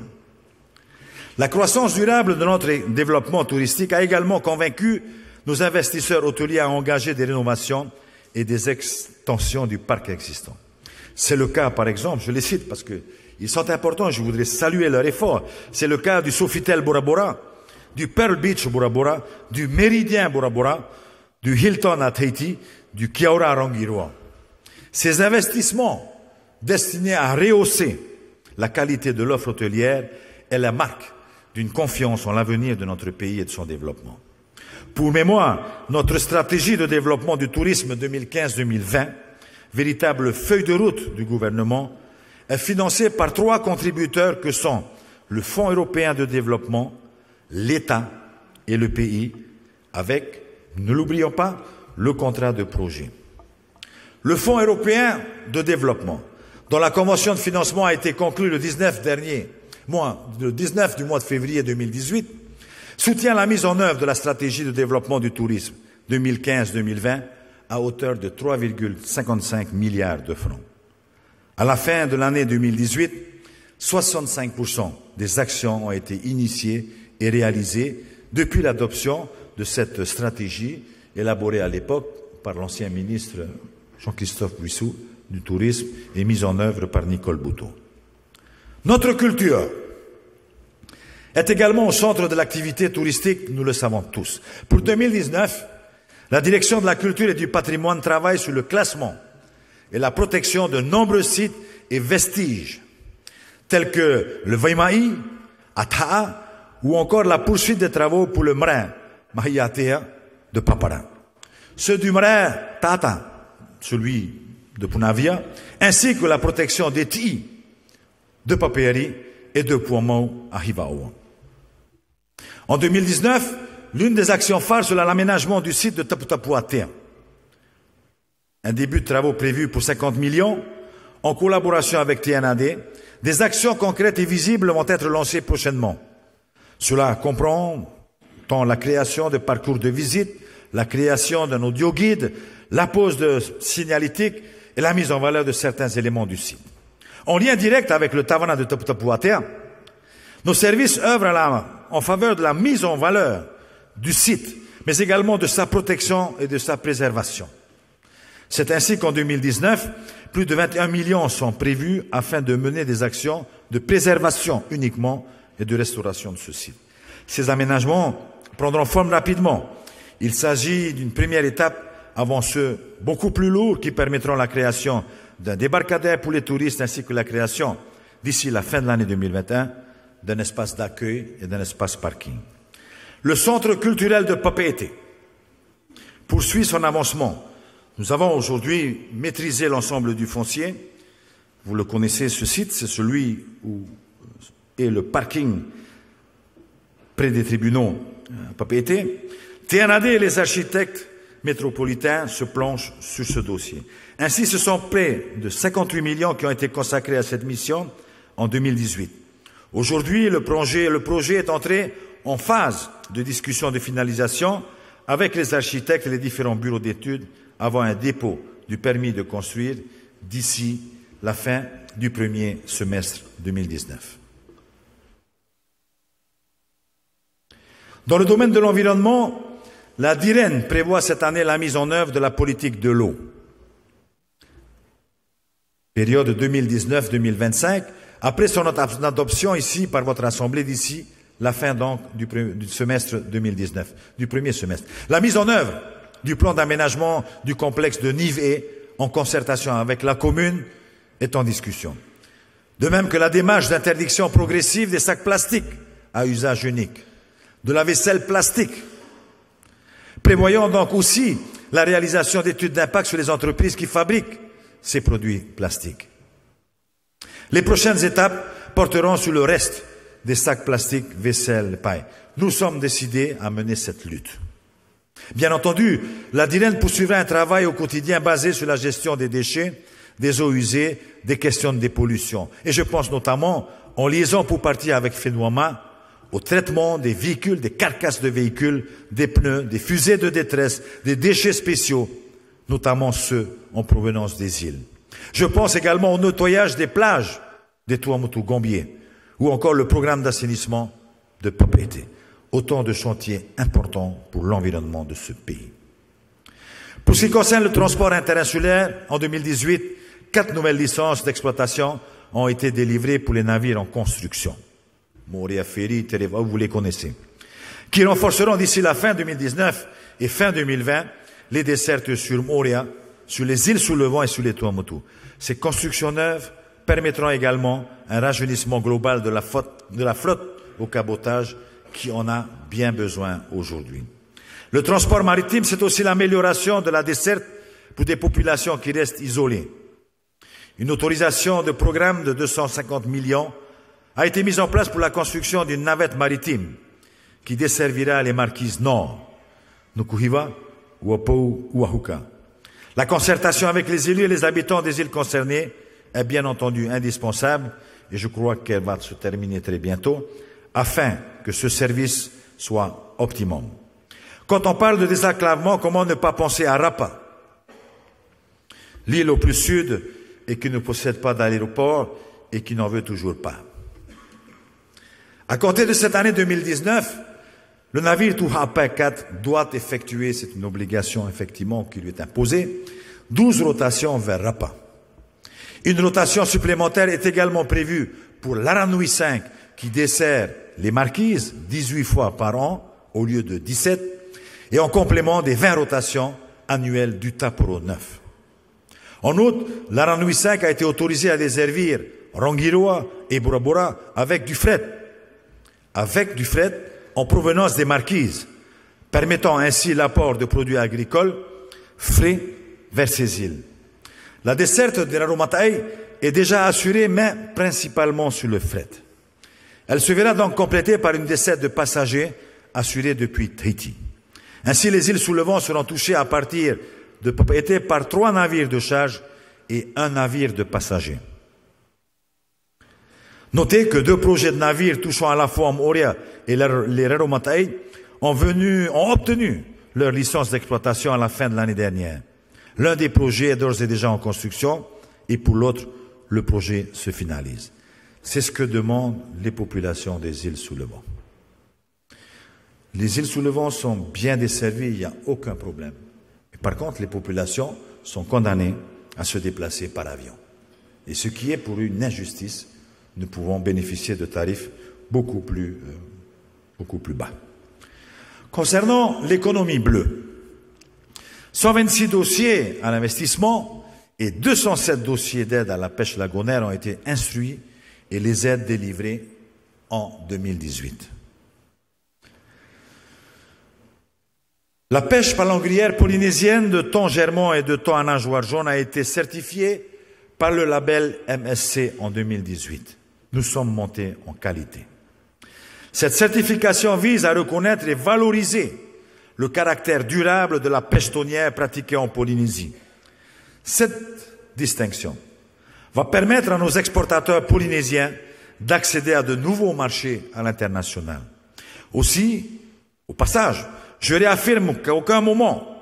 La croissance durable de notre développement touristique a également convaincu nos investisseurs hôteliers à engager des rénovations et des extensions du parc existant. C'est le cas, par exemple, je les cite parce qu'ils sont importants, je voudrais saluer leur effort. C'est le cas du Sofitel Bora Bora, du Pearl Beach Bora Bora, du Méridien Bora Bora, du Hilton à Tahiti, du Kiaura Rangiroa. Ces investissements destinés à rehausser la qualité de l'offre hôtelière est la marque d'une confiance en l'avenir de notre pays et de son développement. Pour mémoire, notre stratégie de développement du tourisme deux mille quinze deux mille vingt, véritable feuille de route du gouvernement, est financée par trois contributeurs que sont le Fonds européen de développement, l'État et le pays, avec, ne l'oublions pas, le contrat de projet. Le Fonds européen de développement, dont la convention de financement a été conclue le dix-neuf dernier, mois, le dix-neuf du mois de février deux mille dix-huit, soutient la mise en œuvre de la stratégie de développement du tourisme deux mille quinze deux mille vingt à hauteur de trois virgule cinquante-cinq milliards de francs. À la fin de l'année deux mille dix-huit, soixante-cinq pour cent des actions ont été initiées et réalisées depuis l'adoption de cette stratégie élaborée à l'époque par l'ancien ministre Jean-Christophe Buissou du tourisme et mise en œuvre par Nicole Bouteau. Notre culture est également au centre de l'activité touristique, nous le savons tous. Pour deux mille dix-neuf, la direction de la culture et du patrimoine travaille sur le classement et la protection de nombreux sites et vestiges, tels que le Vaima'i, à Ta'a, ou encore la poursuite des travaux pour le marin Mahiatea de Papara. Ceux du marin Tata, celui de Punavia, ainsi que la protection des Ti'i de Papeari et de Puamau à Hivao. En deux mille dix-neuf, l'une des actions phares sera l'aménagement du site de Taputapuatea. Un début de travaux prévu pour cinquante millions, en collaboration avec T N A D. Des actions concrètes et visibles vont être lancées prochainement. Cela comprend tant la création de parcours de visite, la création d'un audio-guide, la pose de signalétique et la mise en valeur de certains éléments du site. En lien direct avec le Tavana de Taputapuatea, nos services œuvrent à la, en faveur de la mise en valeur du site, mais également de sa protection et de sa préservation. C'est ainsi qu'en deux mille dix-neuf, plus de vingt et un millions sont prévus afin de mener des actions de préservation uniquement et de restauration de ce site. Ces aménagements prendront forme rapidement. Il s'agit d'une première étape avant ceux beaucoup plus lourds qui permettront la création d'un débarcadère pour les touristes ainsi que la création, d'ici la fin de l'année deux mille vingt et un, d'un espace d'accueil et d'un espace parking. Le centre culturel de Papeete poursuit son avancement. Nous avons aujourd'hui maîtrisé l'ensemble du foncier. Vous le connaissez, ce site, c'est celui où est le parking près des tribunaux à Papeete. T N A D et les architectes métropolitains se planchent sur ce dossier. Ainsi, ce sont près de cinquante-huit millions qui ont été consacrés à cette mission en deux mille dix-huit. Aujourd'hui, le projet, le projet est entré en phase de discussion de finalisation avec les architectes et les différents bureaux d'études avant un dépôt du permis de construire d'ici la fin du premier semestre deux mille dix-neuf. Dans le domaine de l'environnement, la DIREN prévoit cette année la mise en œuvre de la politique de l'eau. Période deux mille dix-neuf deux mille vingt-cinq, après son adoption ici par votre assemblée d'ici la fin donc du, du semestre deux mille dix-neuf, du premier semestre. La mise en œuvre du plan d'aménagement du complexe de Nive en concertation avec la commune est en discussion. De même que la démarche d'interdiction progressive des sacs plastiques à usage unique, de la vaisselle plastique. Prévoyons donc aussi la réalisation d'études d'impact sur les entreprises qui fabriquent ces produits plastiques. Les prochaines étapes porteront sur le reste des sacs plastiques, vaisselle, paille. Nous sommes décidés à mener cette lutte. Bien entendu, la D I R E N poursuivra un travail au quotidien basé sur la gestion des déchets, des eaux usées, des questions de dépollution. Et je pense notamment, en liaison pour partie avec FENWAMA, au traitement des véhicules, des carcasses de véhicules, des pneus, des fusées de détresse, des déchets spéciaux, notamment ceux en provenance des îles. Je pense également au nettoyage des plages des Tuamotu-Gambier, ou encore le programme d'assainissement de Papeete. Autant de chantiers importants pour l'environnement de ce pays. Pour ce qui concerne le transport interinsulaire, en deux mille dix-huit, quatre nouvelles licences d'exploitation ont été délivrées pour les navires en construction. Moria Ferry, Tereva, vous les connaissez. Qui renforceront d'ici la fin deux mille dix-neuf et fin deux mille vingt les dessertes sur Moria, sur les îles sous le vent et sur les Tuamotu. Ces constructions neuves permettront également un rajeunissement global de la flotte, de la flotte au cabotage qui en a bien besoin aujourd'hui. Le transport maritime, c'est aussi l'amélioration de la desserte pour des populations qui restent isolées. Une autorisation de programme de deux cent cinquante millions a été mise en place pour la construction d'une navette maritime qui desservira les marquises nord, Nukuhiva, Wapou, Oahuka. La concertation avec les élus et les habitants des îles concernées est bien entendu indispensable et je crois qu'elle va se terminer très bientôt afin que ce service soit optimum. Quand on parle de désenclavement, comment ne pas penser à Rapa, l'île au plus sud et qui ne possède pas d'aéroport et qui n'en veut toujours pas. À compter de cette année deux mille dix-neuf, le navire Tuhapa quatre doit effectuer, c'est une obligation effectivement qui lui est imposée, douze rotations vers Rapa. Une rotation supplémentaire est également prévue pour l'Aranui cinq qui dessert les Marquises dix-huit fois par an au lieu de dix-sept et en complément des vingt rotations annuelles du Taporo neuf. En outre, l'Aranui cinq a été autorisé à desservir Rangiroa et Bora Bora avec du fret, avec du fret en provenance des Marquises, permettant ainsi l'apport de produits agricoles frais vers ces îles. La desserte de Raromatai est déjà assurée, mais principalement sur le fret. Elle se verra donc complétée par une desserte de passagers assurée depuis Tahiti. Ainsi, les îles sous le vent seront touchées à partir de Papeete par trois navires de charge et un navire de passagers. Notez que deux projets de navires touchant à la fois Moria et les Raromatai ont, venu, ont obtenu leur licence d'exploitation à la fin de l'année dernière. L'un des projets est d'ores et déjà en construction et pour l'autre, le projet se finalise. C'est ce que demandent les populations des îles sous le vent. Les îles sous le vent sont bien desservies, il n'y a aucun problème. Et par contre, les populations sont condamnées à se déplacer par avion. Et ce qui est pour une injustice, nous pouvons bénéficier de tarifs beaucoup plus, euh, beaucoup plus bas. Concernant l'économie bleue, cent vingt-six dossiers à l'investissement et deux cent sept dossiers d'aide à la pêche lagonaire ont été instruits et les aides délivrées en deux mille dix-huit. La pêche palangrière polynésienne de thon germont et de thon anajoire jaune a été certifiée par le label M S C en deux mille dix-huit. Nous sommes montés en qualité. Cette certification vise à reconnaître et valoriser le caractère durable de la pêche thonière pratiquée en Polynésie. Cette distinction va permettre à nos exportateurs polynésiens d'accéder à de nouveaux marchés à l'international. Aussi, au passage, je réaffirme qu'à aucun moment,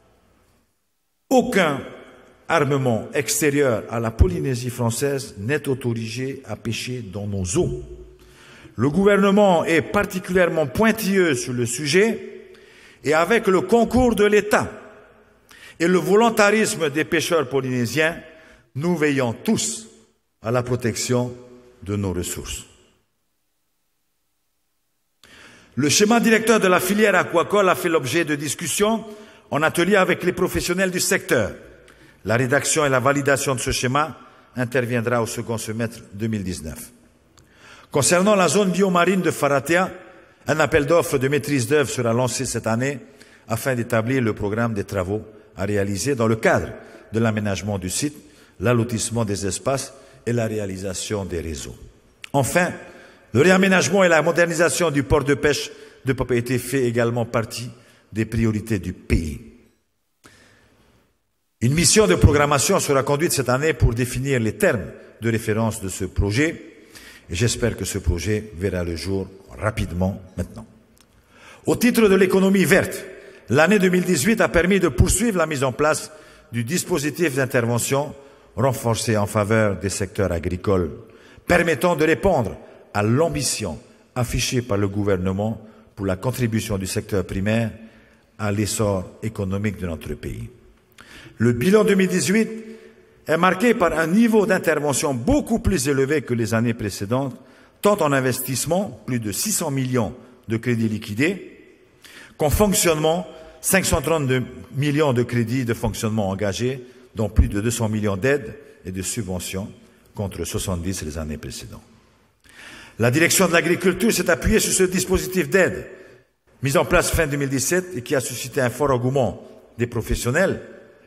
aucun armement extérieur à la Polynésie française n'est autorisé à pêcher dans nos eaux. Le gouvernement est particulièrement pointilleux sur le sujet et avec le concours de l'État et le volontarisme des pêcheurs polynésiens, nous veillons tous à la protection de nos ressources. Le schéma directeur de la filière aquacole a fait l'objet de discussions en atelier avec les professionnels du secteur. La rédaction et la validation de ce schéma interviendra au second semestre deux mille dix-neuf. Concernant la zone biomarine de Faratea, un appel d'offres de maîtrise d'œuvre sera lancé cette année afin d'établir le programme des travaux à réaliser dans le cadre de l'aménagement du site, l'allotissement des espaces et la réalisation des réseaux. Enfin, le réaménagement et la modernisation du port de pêche de Papeete fait également partie des priorités du pays. Une mission de programmation sera conduite cette année pour définir les termes de référence de ce projet et j'espère que ce projet verra le jour rapidement maintenant. Au titre de l'économie verte, l'année deux mille dix-huit a permis de poursuivre la mise en place du dispositif d'intervention renforcé en faveur des secteurs agricoles, permettant de répondre à l'ambition affichée par le gouvernement pour la contribution du secteur primaire à l'essor économique de notre pays. Le bilan deux mille dix-huit est marqué par un niveau d'intervention beaucoup plus élevé que les années précédentes, tant en investissement, plus de six cents millions de crédits liquidés, qu'en fonctionnement, cinq cent trente-deux millions de crédits de fonctionnement engagés, dont plus de deux cents millions d'aides et de subventions, contre soixante-dix les années précédentes. La direction de l'agriculture s'est appuyée sur ce dispositif d'aide, mis en place fin deux mille dix-sept et qui a suscité un fort engouement des professionnels,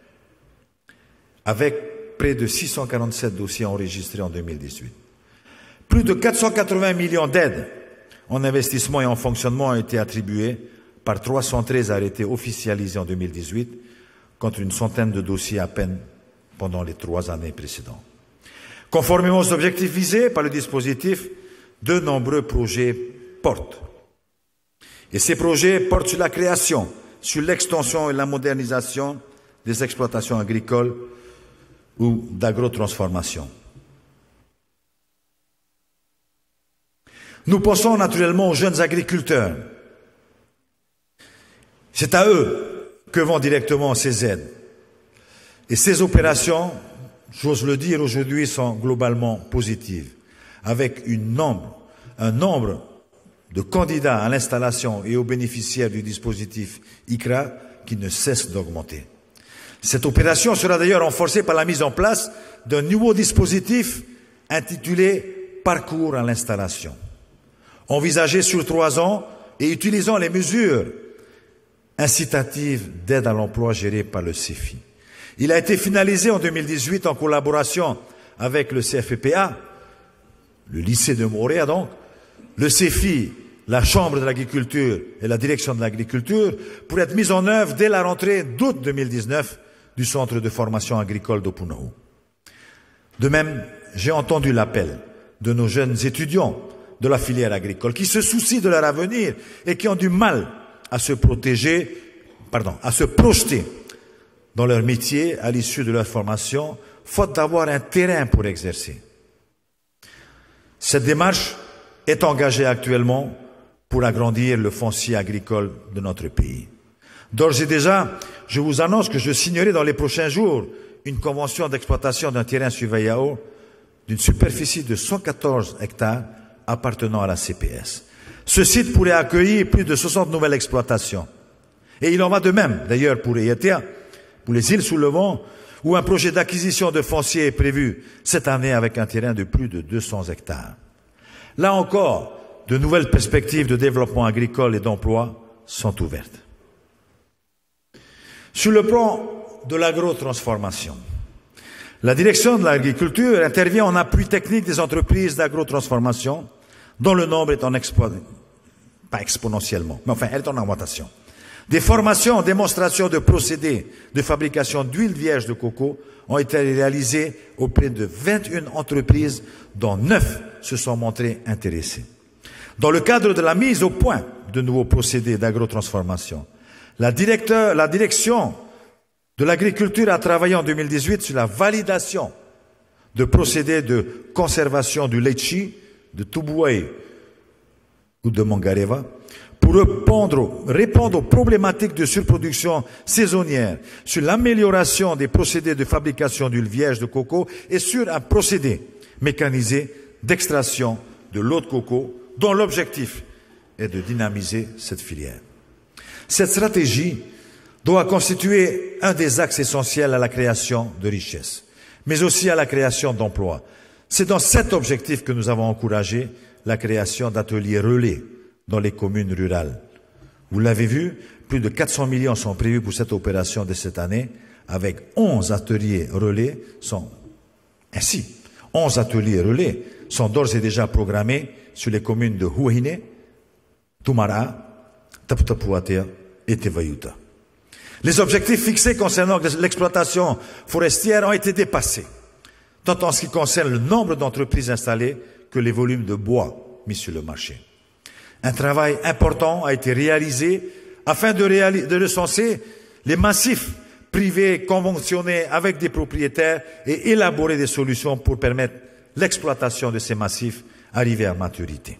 avec près de six cent quarante-sept dossiers enregistrés en deux mille dix-huit. Plus de quatre cent quatre-vingts millions d'aides en investissement et en fonctionnement ont été attribués par trois cent treize arrêtés officialisés en deux mille dix-huit, contre une centaine de dossiers à peine pendant les trois années précédentes. Conformément aux objectifs visés par le dispositif, de nombreux projets portent. Et ces projets portent sur la création, sur l'extension et la modernisation des exploitations agricoles ou d'agrotransformation. Nous pensons naturellement aux jeunes agriculteurs. C'est à eux que vont directement ces aides. Et ces opérations, j'ose le dire aujourd'hui, sont globalement positives, avec une nombre, un nombre de candidats à l'installation et aux bénéficiaires du dispositif I C R A qui ne cesse d'augmenter. Cette opération sera d'ailleurs renforcée par la mise en place d'un nouveau dispositif intitulé « Parcours à l'installation », envisagé sur trois ans et utilisant les mesures incitatives d'aide à l'emploi gérées par le C F I. Il a été finalisé en deux mille dix-huit en collaboration avec le C F P P A, le lycée de Moréa donc, le C F I, la Chambre de l'agriculture et la Direction de l'agriculture, pour être mis en œuvre dès la rentrée d'août deux mille dix-neuf du Centre de formation agricole d'Opunao. De même, j'ai entendu l'appel de nos jeunes étudiants de la filière agricole qui se soucient de leur avenir et qui ont du mal à se protéger, pardon, à se projeter dans leur métier à l'issue de leur formation, faute d'avoir un terrain pour exercer. Cette démarche est engagée actuellement pour agrandir le foncier agricole de notre pays. D'ores et déjà, je vous annonce que je signerai dans les prochains jours une convention d'exploitation d'un terrain sur Veiao d'une superficie de cent quatorze hectares appartenant à la C P S. Ce site pourrait accueillir plus de soixante nouvelles exploitations. Et il en va de même, d'ailleurs, pour Eyetea, pour les îles sous le vent, où un projet d'acquisition de foncier est prévu cette année avec un terrain de plus de deux cents hectares. Là encore, de nouvelles perspectives de développement agricole et d'emploi sont ouvertes. Sur le plan de l'agrotransformation, la direction de l'agriculture intervient en appui technique des entreprises d'agrotransformation dont le nombre est en expo... pas exponentiellement, mais enfin, elle est en augmentation. Des formations en démonstration de procédés de fabrication d'huile vierge de coco ont été réalisées auprès de vingt et une entreprises, dont neuf se sont montrées intéressées. Dans le cadre de la mise au point de nouveaux procédés d'agrotransformation, la, directeur, la direction de l'agriculture a travaillé en deux mille dix-huit sur la validation de procédés de conservation du litchi, de Tubuai ou de Mangareva, pour répondre, répondre aux problématiques de surproduction saisonnière, sur l'amélioration des procédés de fabrication d'huile vierge de coco et sur un procédé mécanisé d'extraction de l'eau de coco, dont l'objectif est de dynamiser cette filière. Cette stratégie doit constituer un des axes essentiels à la création de richesses, mais aussi à la création d'emplois. C'est dans cet objectif que nous avons encouragé la création d'ateliers relais dans les communes rurales. Vous l'avez vu, plus de quatre cents millions sont prévus pour cette opération de cette année, avec onze ateliers relais sont ainsi. onze ateliers relais sont d'ores et déjà programmés sur les communes de Huahine, Tumara, Taputapuatea et Tevayuta. Les objectifs fixés concernant l'exploitation forestière ont été dépassés, tant en ce qui concerne le nombre d'entreprises installées que les volumes de bois mis sur le marché. Un travail important a été réalisé afin de, réaliser, de recenser les massifs privés conventionnés avec des propriétaires et élaborer des solutions pour permettre l'exploitation de ces massifs arrivés à maturité.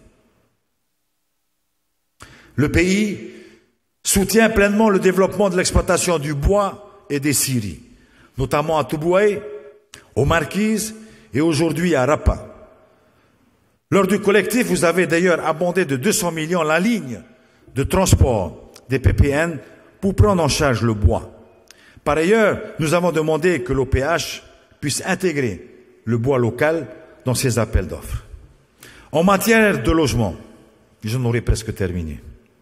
Le pays soutient pleinement le développement de l'exploitation du bois et des scieries, notamment à Tubuai, aux Marquises et aujourd'hui à Rapa. Lors du collectif, vous avez d'ailleurs abondé de deux cents millions la ligne de transport des P P N pour prendre en charge le bois. Par ailleurs, nous avons demandé que l'O P H puisse intégrer le bois local dans ses appels d'offres. En matière de logement, j'en aurais presque terminé.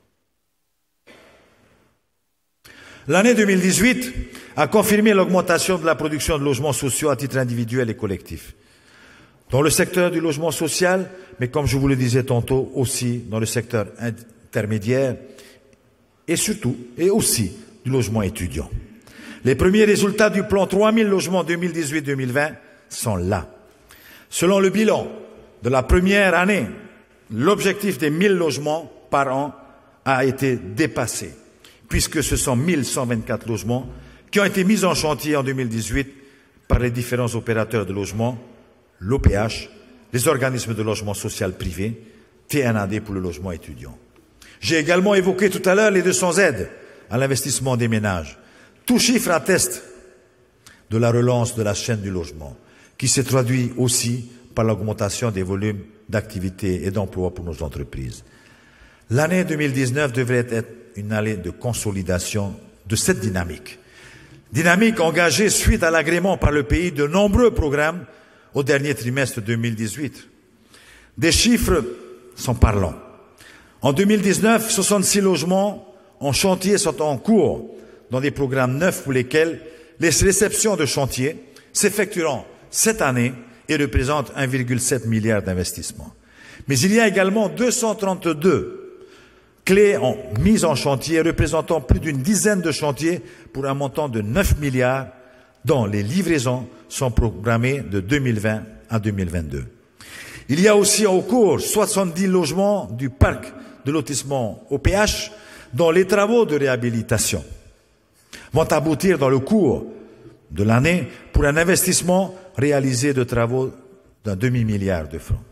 L'année deux mille dix-huit a confirmé l'augmentation de la production de logements sociaux à titre individuel et collectif. Dans le secteur du logement social, mais comme je vous le disais tantôt, aussi dans le secteur intermédiaire et surtout, et aussi du logement étudiant. Les premiers résultats du plan trois mille logements deux mille dix-huit deux mille vingt sont là. Selon le bilan de la première année, l'objectif des mille logements par an a été dépassé, puisque ce sont mille cent vingt-quatre logements qui ont été mis en chantier en deux mille dix-huit par les différents opérateurs de logement, l'O P H, les organismes de logement social privé, T N A D pour le logement étudiant. J'ai également évoqué tout à l'heure les deux cents aides à l'investissement des ménages. Tout chiffre atteste de la relance de la chaîne du logement, qui s'est traduit aussi par l'augmentation des volumes d'activité et d'emploi pour nos entreprises. L'année deux mille dix-neuf devrait être une année de consolidation de cette dynamique. Dynamique engagée suite à l'agrément par le pays de nombreux programmes au dernier trimestre deux mille dix-huit. Des chiffres sont parlants. En deux mille dix-neuf, soixante-six logements en chantier sont en cours dans des programmes neufs pour lesquels les réceptions de chantier s'effectueront cette année et représentent un virgule sept milliard d'investissements. Mais il y a également deux cent trente-deux clés en, mises en chantier représentant plus d'une dizaine de chantiers pour un montant de neuf milliards dont les livraisons sont programmées de deux mille vingt à deux mille vingt-deux. Il y a aussi en cours soixante-dix logements du parc de lotissement O P H dont les travaux de réhabilitation vont aboutir dans le cours de l'année pour un investissement réalisé de travaux d'un demi-milliard de francs.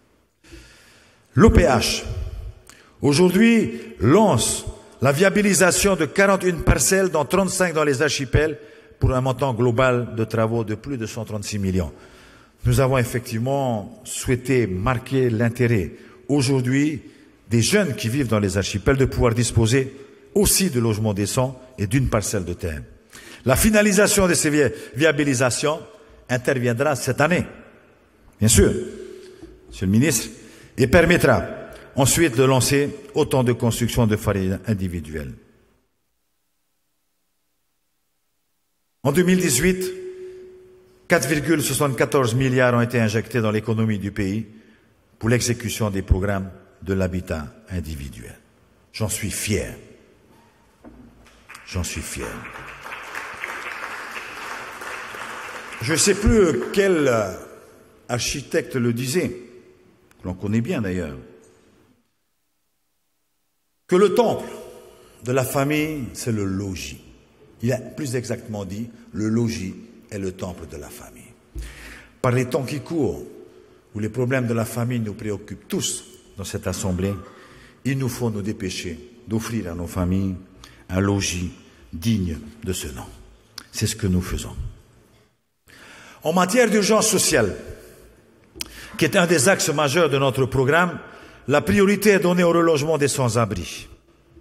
L'O P H, aujourd'hui, lance la viabilisation de quarante et une parcelles, dont trente-cinq dans les archipels, pour un montant global de travaux de plus de cent trente-six millions. Nous avons effectivement souhaité marquer l'intérêt aujourd'hui des jeunes qui vivent dans les archipels de pouvoir disposer aussi de logements décents et d'une parcelle de terre. La finalisation de ces vi viabilisations interviendra cette année, bien sûr, Monsieur le ministre, et permettra ensuite de lancer autant de constructions de familles individuelles. En deux mille dix-huit, quatre virgule soixante-quatorze milliards ont été injectés dans l'économie du pays pour l'exécution des programmes de l'habitat individuel. J'en suis fier. J'en suis fier. Je ne sais plus quel architecte le disait, que l'on connaît bien d'ailleurs, que le temple de la famille, c'est le logis. Il a plus exactement dit, le logis est le temple de la famille. Par les temps qui courent, où les problèmes de la famille nous préoccupent tous dans cette assemblée, il nous faut nous dépêcher d'offrir à nos familles un logis digne de ce nom. C'est ce que nous faisons. En matière d'urgence sociale, qui est un des axes majeurs de notre programme, la priorité est donnée au relogement des sans-abri.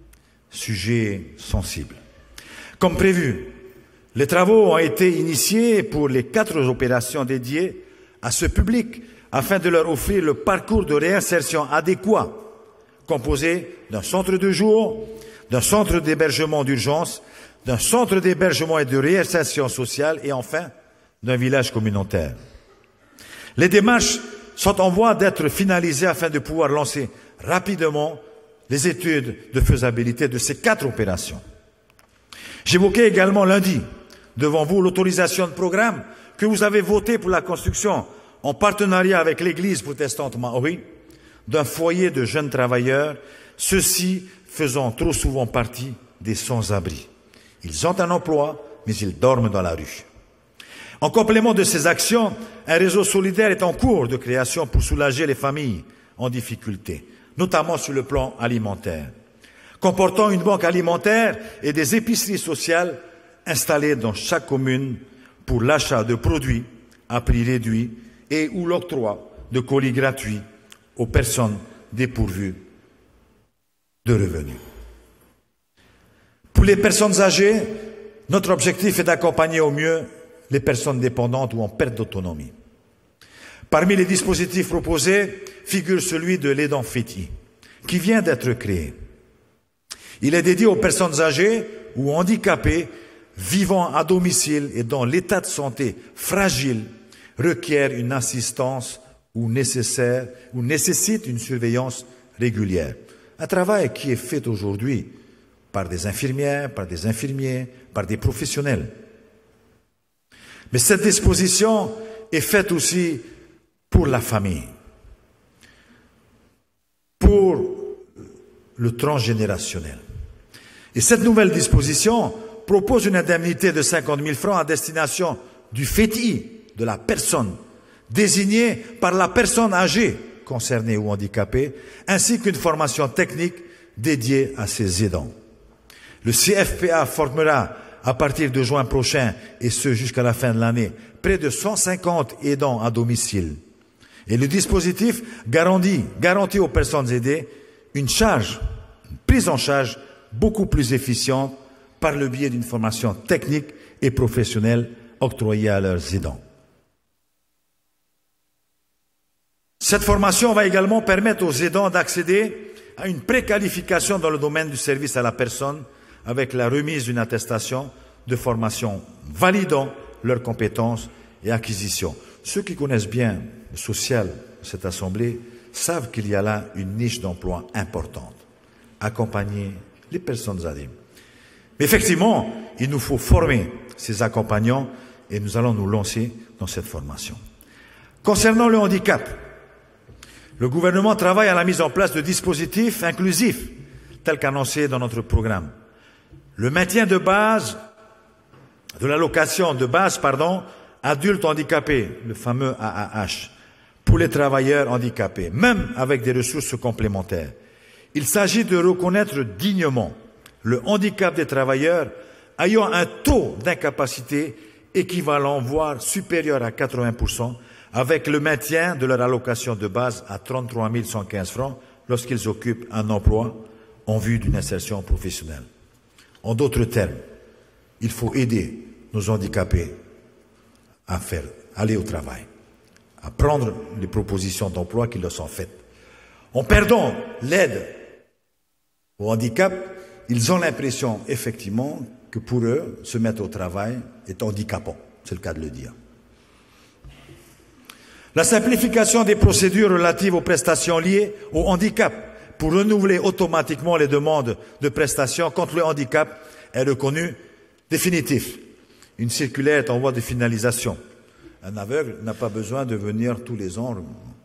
Sujet sensible. Comme prévu, les travaux ont été initiés pour les quatre opérations dédiées à ce public afin de leur offrir le parcours de réinsertion adéquat, composé d'un centre de jour, d'un centre d'hébergement d'urgence, d'un centre d'hébergement et de réinsertion sociale et enfin d'un village communautaire. Les démarches sont en voie d'être finalisées afin de pouvoir lancer rapidement les études de faisabilité de ces quatre opérations. J'évoquais également lundi devant vous l'autorisation de programme que vous avez votée pour la construction en partenariat avec l'Église protestante Maori d'un foyer de jeunes travailleurs, ceux-ci faisant trop souvent partie des sans-abri. Ils ont un emploi, mais ils dorment dans la rue. En complément de ces actions, un réseau solidaire est en cours de création pour soulager les familles en difficulté, notamment sur le plan alimentaire, comportant une banque alimentaire et des épiceries sociales installées dans chaque commune pour l'achat de produits à prix réduit et ou l'octroi de colis gratuits aux personnes dépourvues de revenus. Pour les personnes âgées, notre objectif est d'accompagner au mieux les personnes dépendantes ou en perte d'autonomie. Parmi les dispositifs proposés figure celui de l'aidant féti, qui vient d'être créé. Il est dédié aux personnes âgées ou handicapées vivant à domicile et dont l'état de santé fragile requiert une assistance ou, nécessaire, ou nécessite une surveillance régulière. Un travail qui est fait aujourd'hui par des infirmières, par des infirmiers, par des professionnels. Mais cette disposition est faite aussi pour la famille, pour le transgénérationnel. Et cette nouvelle disposition propose une indemnité de cinquante mille francs à destination du féti, de la personne désignée par la personne âgée concernée ou handicapée, ainsi qu'une formation technique dédiée à ses aidants. Le C F P A formera à partir de juin prochain, et ce jusqu'à la fin de l'année, près de cent cinquante aidants à domicile. Et le dispositif garantit, garantit aux personnes aidées une charge, une prise en charge beaucoup plus efficiente par le biais d'une formation technique et professionnelle octroyée à leurs aidants. Cette formation va également permettre aux aidants d'accéder à une préqualification dans le domaine du service à la personne avec la remise d'une attestation de formation validant leurs compétences et acquisitions. Ceux qui connaissent bien le social de cette Assemblée savent qu'il y a là une niche d'emploi importante. Accompagner les personnes âgées. Mais effectivement, il nous faut former ces accompagnants et nous allons nous lancer dans cette formation. Concernant le handicap, le gouvernement travaille à la mise en place de dispositifs inclusifs, tels qu'annoncés dans notre programme. Le maintien de base, de l'allocation de base, pardon, adultes handicapés, le fameux A A H, pour les travailleurs handicapés, même avec des ressources complémentaires. Il s'agit de reconnaître dignement le handicap des travailleurs ayant un taux d'incapacité équivalent, voire supérieur à quatre-vingts pour cent, avec le maintien de leur allocation de base à trente-trois mille cent quinze francs lorsqu'ils occupent un emploi en vue d'une insertion professionnelle. En d'autres termes, il faut aider nos handicapés à faire aller au travail, à prendre les propositions d'emploi qui leur sont faites. En perdant l'aide au handicap, ils ont l'impression, effectivement, que pour eux, se mettre au travail est handicapant. C'est le cas de le dire. La simplification des procédures relatives aux prestations liées au handicap pour renouveler automatiquement les demandes de prestations contre le handicap est reconnue définitive. Une circulaire est en voie de finalisation. Un aveugle n'a pas besoin de venir tous les ans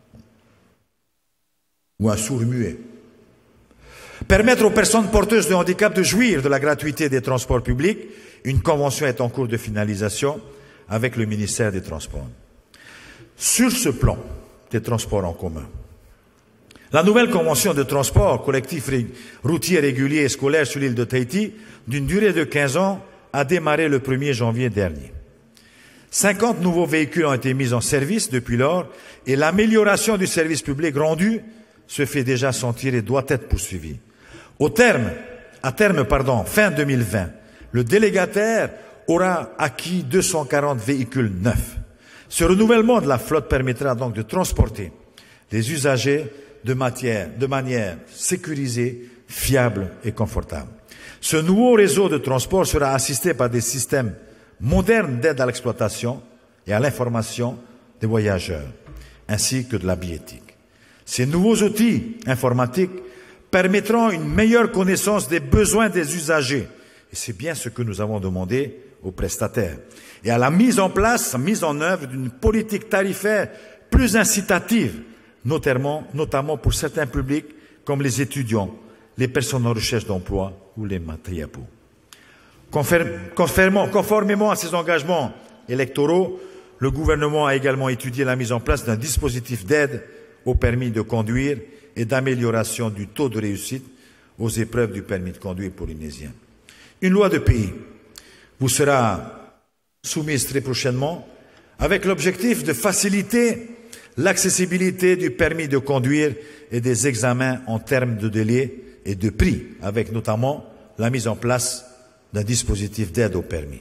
ou un sourd-muet. Permettre aux personnes porteuses de handicap de jouir de la gratuité des transports publics, une convention est en cours de finalisation avec le ministère des Transports. Sur ce plan des transports en commun, la nouvelle convention de transport collectif routier régulier et scolaire sur l'île de Tahiti, d'une durée de quinze ans, a démarré le premier janvier dernier. cinquante nouveaux véhicules ont été mis en service depuis lors et l'amélioration du service public rendu se fait déjà sentir et doit être poursuivie. Au terme, à terme, pardon, fin deux mille vingt, le délégataire aura acquis deux cent quarante véhicules neufs. Ce renouvellement de la flotte permettra donc de transporter les usagers de, matière, de manière sécurisée, fiable et confortable. Ce nouveau réseau de transport sera assisté par des systèmes modernes d'aide à l'exploitation et à l'information des voyageurs, ainsi que de la billettique. Ces nouveaux outils informatiques permettront une meilleure connaissance des besoins des usagers, et c'est bien ce que nous avons demandé aux prestataires, et à la mise en place, mise en œuvre d'une politique tarifaire plus incitative, notamment, notamment pour certains publics comme les étudiants, les personnes en recherche d'emploi ou les matriapos. Conformément, conformément à ces engagements électoraux, le gouvernement a également étudié la mise en place d'un dispositif d'aide au permis de conduire et d'amélioration du taux de réussite aux épreuves du permis de conduire polynésien. Une loi de pays vous sera soumise très prochainement avec l'objectif de faciliter l'accessibilité du permis de conduire et des examens en termes de délai et de prix, avec notamment la mise en place d'un dispositif d'aide au permis.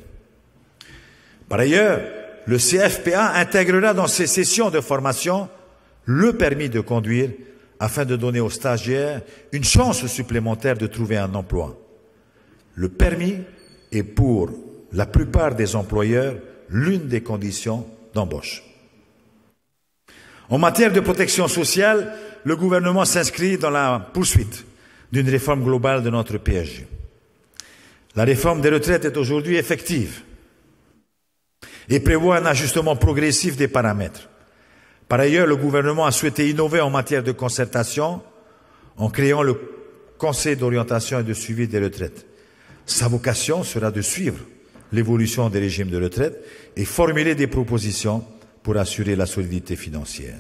Par ailleurs, le C F P A intégrera dans ses sessions de formation le permis de conduire afin de donner aux stagiaires une chance supplémentaire de trouver un emploi. Le permis est pour la plupart des employeurs l'une des conditions d'embauche. En matière de protection sociale, le gouvernement s'inscrit dans la poursuite d'une réforme globale de notre P S G. La réforme des retraites est aujourd'hui effective et prévoit un ajustement progressif des paramètres. Par ailleurs, le gouvernement a souhaité innover en matière de concertation en créant le Conseil d'orientation et de suivi des retraites. Sa vocation sera de suivre l'évolution des régimes de retraite et formuler des propositions pour assurer la solidité financière.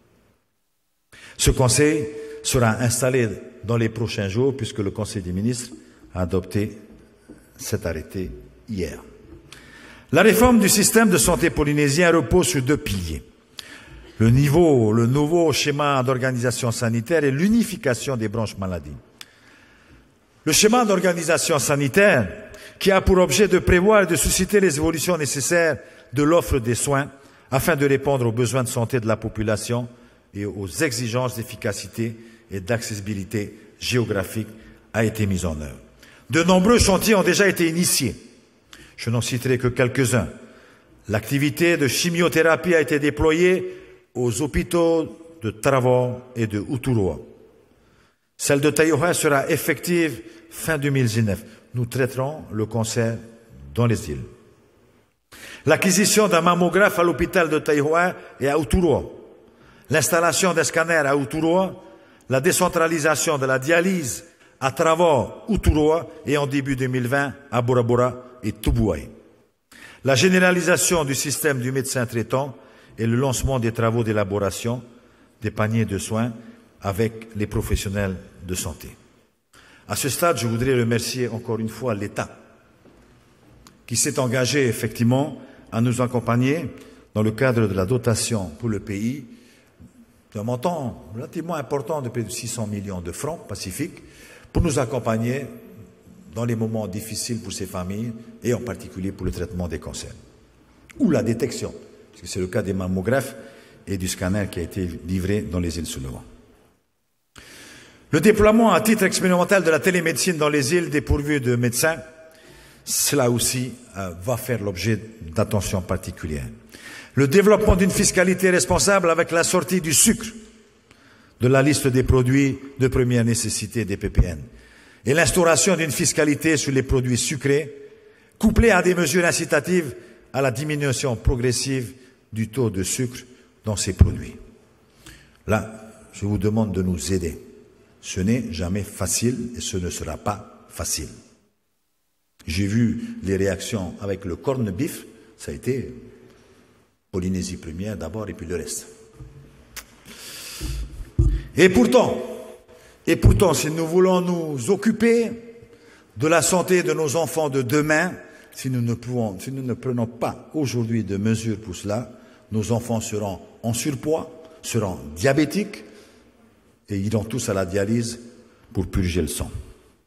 Ce Conseil sera installé dans les prochains jours puisque le Conseil des ministres a adopté cet arrêté hier. La réforme du système de santé polynésien repose sur deux piliers. Le, niveau, le nouveau schéma d'organisation sanitaire et l'unification des branches maladies. Le schéma d'organisation sanitaire, qui a pour objet de prévoir et de susciter les évolutions nécessaires de l'offre des soins afin de répondre aux besoins de santé de la population et aux exigences d'efficacité et d'accessibilité géographique, a été mis en œuvre. De nombreux chantiers ont déjà été initiés. Je n'en citerai que quelques-uns. L'activité de chimiothérapie a été déployée aux hôpitaux de Tarawa et de Uturoa. Celle de Taiohae sera effective fin deux mille dix-neuf. Nous traiterons le cancer dans les îles. L'acquisition d'un mammographe à l'hôpital de Taiohae et à Uturoa. L'installation d'un scanner à Uturoa. La décentralisation de la dialyse à Tarawa, Uturoa et en début deux mille vingt à Bora Bora et Tubuai. La généralisation du système du médecin traitant et le lancement des travaux d'élaboration des paniers de soins avec les professionnels de santé. À ce stade, je voudrais remercier encore une fois l'État qui s'est engagé effectivement à nous accompagner dans le cadre de la dotation pour le pays d'un montant relativement important de près de six cents millions de francs pacifiques pour nous accompagner dans les moments difficiles pour ces familles et en particulier pour le traitement des cancers ou la détection, parce que c'est le cas des mammographes et du scanner qui a été livré dans les îles Sulawesi. Le déploiement à titre expérimental de la télémédecine dans les îles dépourvues de médecins, cela aussi euh, va faire l'objet d'attention particulière. Le développement d'une fiscalité responsable avec la sortie du sucre de la liste des produits de première nécessité des P P N et l'instauration d'une fiscalité sur les produits sucrés couplée à des mesures incitatives à la diminution progressive du taux de sucre dans ces produits. Là, je vous demande de nous aider. Ce n'est jamais facile et ce ne sera pas facile. J'ai vu les réactions avec le corned beef, ça a été Polynésie première d'abord et puis le reste. Et pourtant, et pourtant, si nous voulons nous occuper de la santé de nos enfants de demain, si nous ne pouvons, si nous ne prenons pas aujourd'hui de mesures pour cela, nos enfants seront en surpoids, seront diabétiques et iront tous à la dialyse pour purger le sang.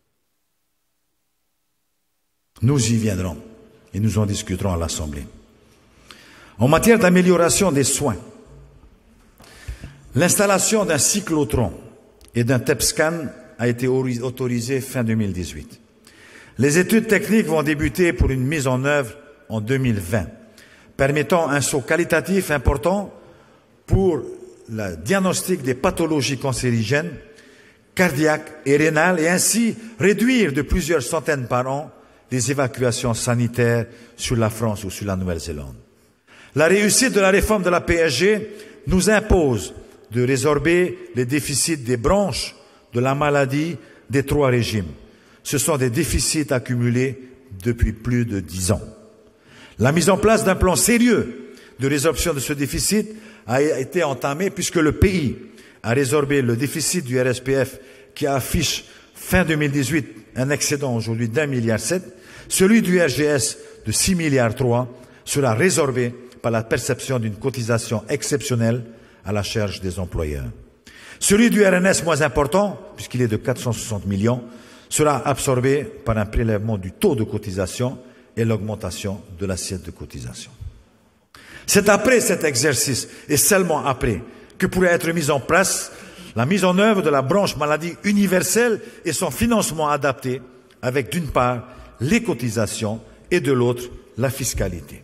Nous y viendrons et nous en discuterons à l'Assemblée. En matière d'amélioration des soins, l'installation d'un cyclotron et d'un T E P scan a été autorisée fin deux mille dix-huit. Les études techniques vont débuter pour une mise en œuvre en deux mille vingt, permettant un saut qualitatif important pour le diagnostic des pathologies cancérigènes, cardiaques et rénales, et ainsi réduire de plusieurs centaines par an les évacuations sanitaires sur la France ou sur la Nouvelle-Zélande. La réussite de la réforme de la P S G nous impose de résorber les déficits des branches de la maladie des trois régimes. Ce sont des déficits accumulés depuis plus de dix ans. La mise en place d'un plan sérieux de résorption de ce déficit a été entamée puisque le pays a résorbé le déficit du R S P F qui affiche fin deux mille dix-huit un excédent aujourd'hui d'un milliard sept. Celui du R G S de six milliards trois sera résorbé par la perception d'une cotisation exceptionnelle à la charge des employeurs. Celui du R N S moins important, puisqu'il est de quatre cent soixante millions, sera absorbé par un prélèvement du taux de cotisation et l'augmentation de l'assiette de cotisation. C'est après cet exercice, et seulement après, que pourrait être mise en place la mise en œuvre de la branche maladie universelle et son financement adapté, avec d'une part les cotisations et de l'autre la fiscalité.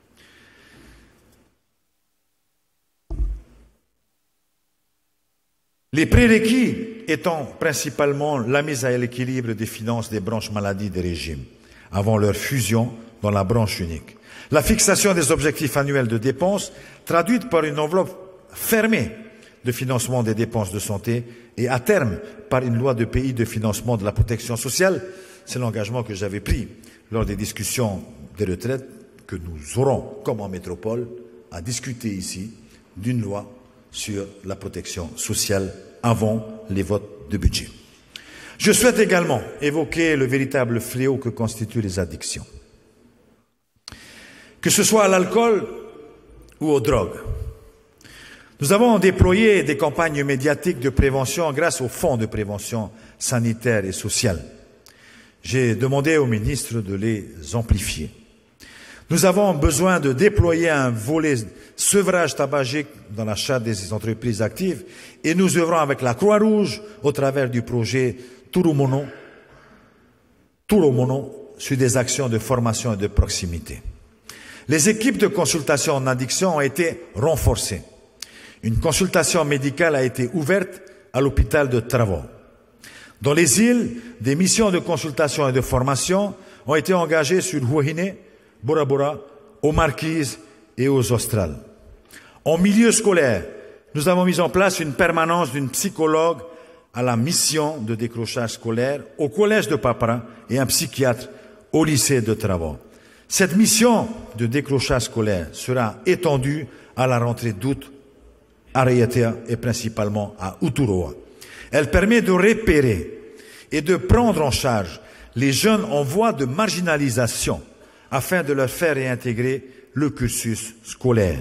Les prérequis étant principalement la mise à l'équilibre des finances des branches maladie des régimes, avant leur fusion dans la branche unique. La fixation des objectifs annuels de dépenses, traduite par une enveloppe fermée de financement des dépenses de santé et à terme par une loi de pays de financement de la protection sociale. C'est l'engagement que j'avais pris lors des discussions des retraites que nous aurons, comme en métropole, à discuter ici d'une loi sur la protection sociale avant les votes de budget. Je souhaite également évoquer le véritable fléau que constituent les addictions. Que ce soit à l'alcool ou aux drogues. Nous avons déployé des campagnes médiatiques de prévention grâce au Fonds de prévention sanitaire et sociale. J'ai demandé au ministre de les amplifier. Nous avons besoin de déployer un volet sevrage tabagique dans la charte des entreprises actives et nous œuvrons avec la Croix-Rouge au travers du projet Turumono, Turumono sur des actions de formation et de proximité. Les équipes de consultation en addiction ont été renforcées. Une consultation médicale a été ouverte à l'hôpital de Travò. Dans les îles, des missions de consultation et de formation ont été engagées sur Huahine, Bora Bora, aux Marquises et aux Australes. En milieu scolaire, nous avons mis en place une permanence d'une psychologue à la mission de décrochage scolaire au collège de Papara et un psychiatre au lycée de Travò. Cette mission de décrochage scolaire sera étendue à la rentrée d'août à Raiatea et principalement à Uturoa. Elle permet de repérer et de prendre en charge les jeunes en voie de marginalisation afin de leur faire réintégrer le cursus scolaire.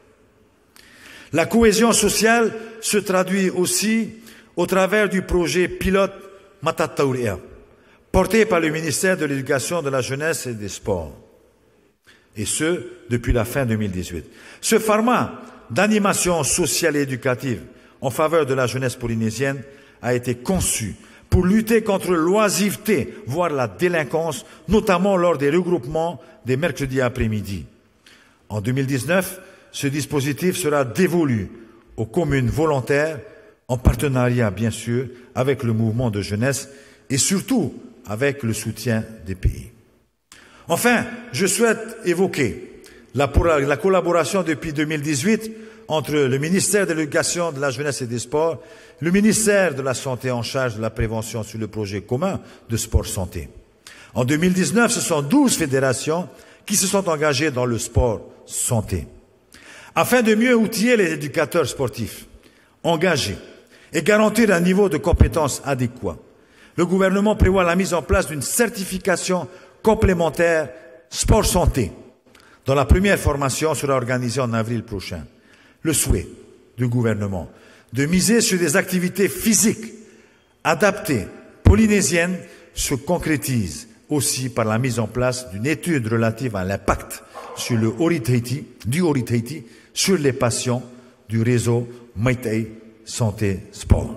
La cohésion sociale se traduit aussi au travers du projet pilote Matataurea, porté par le ministère de l'Éducation, de la Jeunesse et des Sports, et ce, depuis la fin deux mille dix-huit. Ce format d'animation sociale et éducative en faveur de la jeunesse polynésienne a été conçu pour lutter contre l'oisiveté, voire la délinquance, notamment lors des regroupements des mercredis après-midi. En deux mille dix-neuf, ce dispositif sera dévolu aux communes volontaires, en partenariat bien sûr avec le mouvement de jeunesse et surtout avec le soutien des pays. Enfin, je souhaite évoquer la, la collaboration depuis deux mille dix-huit entre le ministère de l'Éducation, de la Jeunesse et des Sports, le ministère de la Santé en charge de la prévention sur le projet commun de sport-santé. En deux mille dix-neuf, ce sont douze fédérations qui se sont engagées dans le sport-santé. Afin de mieux outiller les éducateurs sportifs engagés et garantir un niveau de compétence adéquat, le gouvernement prévoit la mise en place d'une certification complémentaire sport santé, dont la première formation sera organisée en avril prochain. Le souhait du gouvernement de miser sur des activités physiques adaptées polynésiennes se concrétise aussi par la mise en place d'une étude relative à l'impact sur le Ori-Tahiti, du Ori-Tahiti sur les patients du réseau Meitei Santé Sport.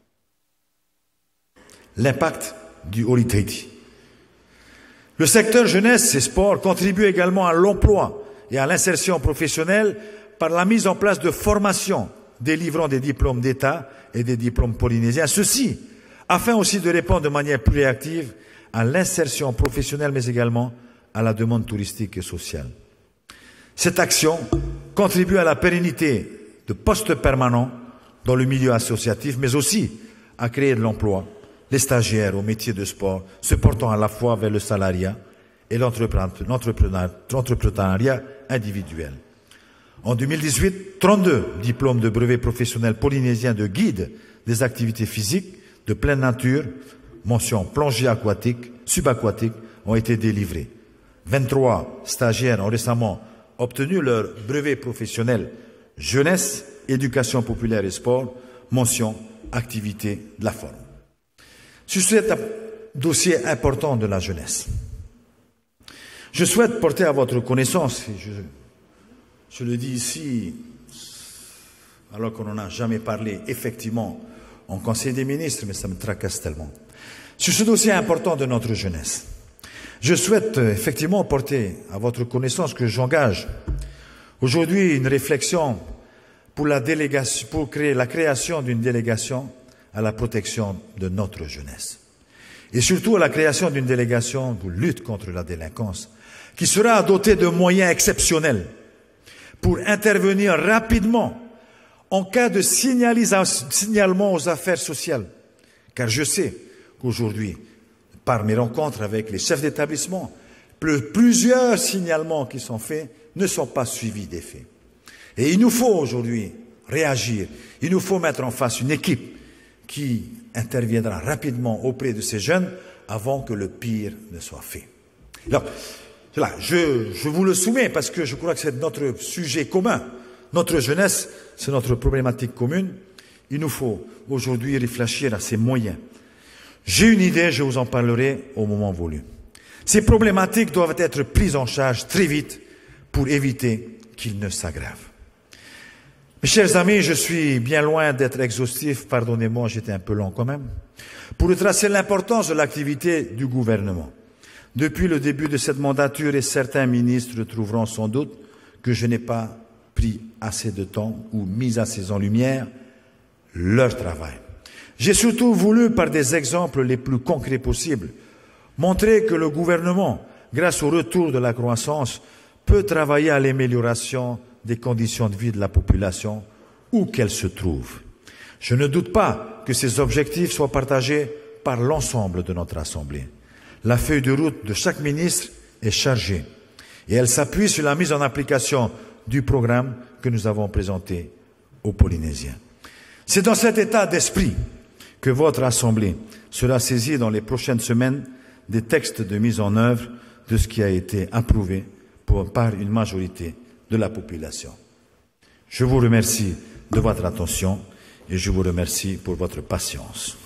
L'impact du Ori-Tahiti. Le secteur jeunesse et sport contribue également à l'emploi et à l'insertion professionnelle par la mise en place de formations délivrant des diplômes d'État et des diplômes polynésiens. Ceci afin aussi de répondre de manière plus réactive à l'insertion professionnelle, mais également à la demande touristique et sociale. Cette action contribue à la pérennité de postes permanents dans le milieu associatif, mais aussi à créer de l'emploi, les stagiaires au métier de sport, se portant à la fois vers le salariat et l'entrepreneuriat individuel. En deux mille dix-huit, trente-deux diplômes de brevet professionnel polynésien de guide des activités physiques de pleine nature, mention plongée aquatique, subaquatique, ont été délivrés. vingt-trois stagiaires ont récemment obtenu leur brevet professionnel jeunesse, éducation populaire et sport, mention activité de la forme. Sur ce dossier important de la jeunesse, je souhaite porter à votre connaissance, et je, je le dis ici, alors qu'on n'en a jamais parlé effectivement en Conseil des ministres, mais ça me tracasse tellement. Sur ce dossier important de notre jeunesse, je souhaite effectivement porter à votre connaissance que j'engage aujourd'hui une réflexion pour la délégation, pour créer la création d'une délégation à la protection de notre jeunesse. Et surtout à la création d'une délégation de lutte contre la délinquance, qui sera dotée de moyens exceptionnels pour intervenir rapidement en cas de signalement aux affaires sociales. Car je sais qu'aujourd'hui, par mes rencontres avec les chefs d'établissement, plusieurs signalements qui sont faits ne sont pas suivis des faits. Et il nous faut aujourd'hui réagir. Il nous faut mettre en face une équipe qui interviendra rapidement auprès de ces jeunes avant que le pire ne soit fait. Alors, là, je, je vous le soumets parce que je crois que c'est notre sujet commun. Notre jeunesse, c'est notre problématique commune. Il nous faut aujourd'hui réfléchir à ces moyens. J'ai une idée, je vous en parlerai au moment voulu. Ces problématiques doivent être prises en charge très vite pour éviter qu'ils ne s'aggravent. Mes chers amis, je suis bien loin d'être exhaustif, pardonnez-moi, j'étais un peu long quand même, pour retracer l'importance de l'activité du gouvernement. Depuis le début de cette mandature, et certains ministres trouveront sans doute que je n'ai pas pris assez de temps ou mis assez en lumière leur travail. J'ai surtout voulu, par des exemples les plus concrets possibles, montrer que le gouvernement, grâce au retour de la croissance, peut travailler à l'amélioration des conditions de vie de la population, où qu'elle se trouve. Je ne doute pas que ces objectifs soient partagés par l'ensemble de notre Assemblée. La feuille de route de chaque ministre est chargée et elle s'appuie sur la mise en application du programme que nous avons présenté aux Polynésiens. C'est dans cet état d'esprit que votre Assemblée sera saisie dans les prochaines semaines des textes de mise en œuvre de ce qui a été approuvé pour, par une majorité de la population. Je vous remercie de votre attention et je vous remercie pour votre patience.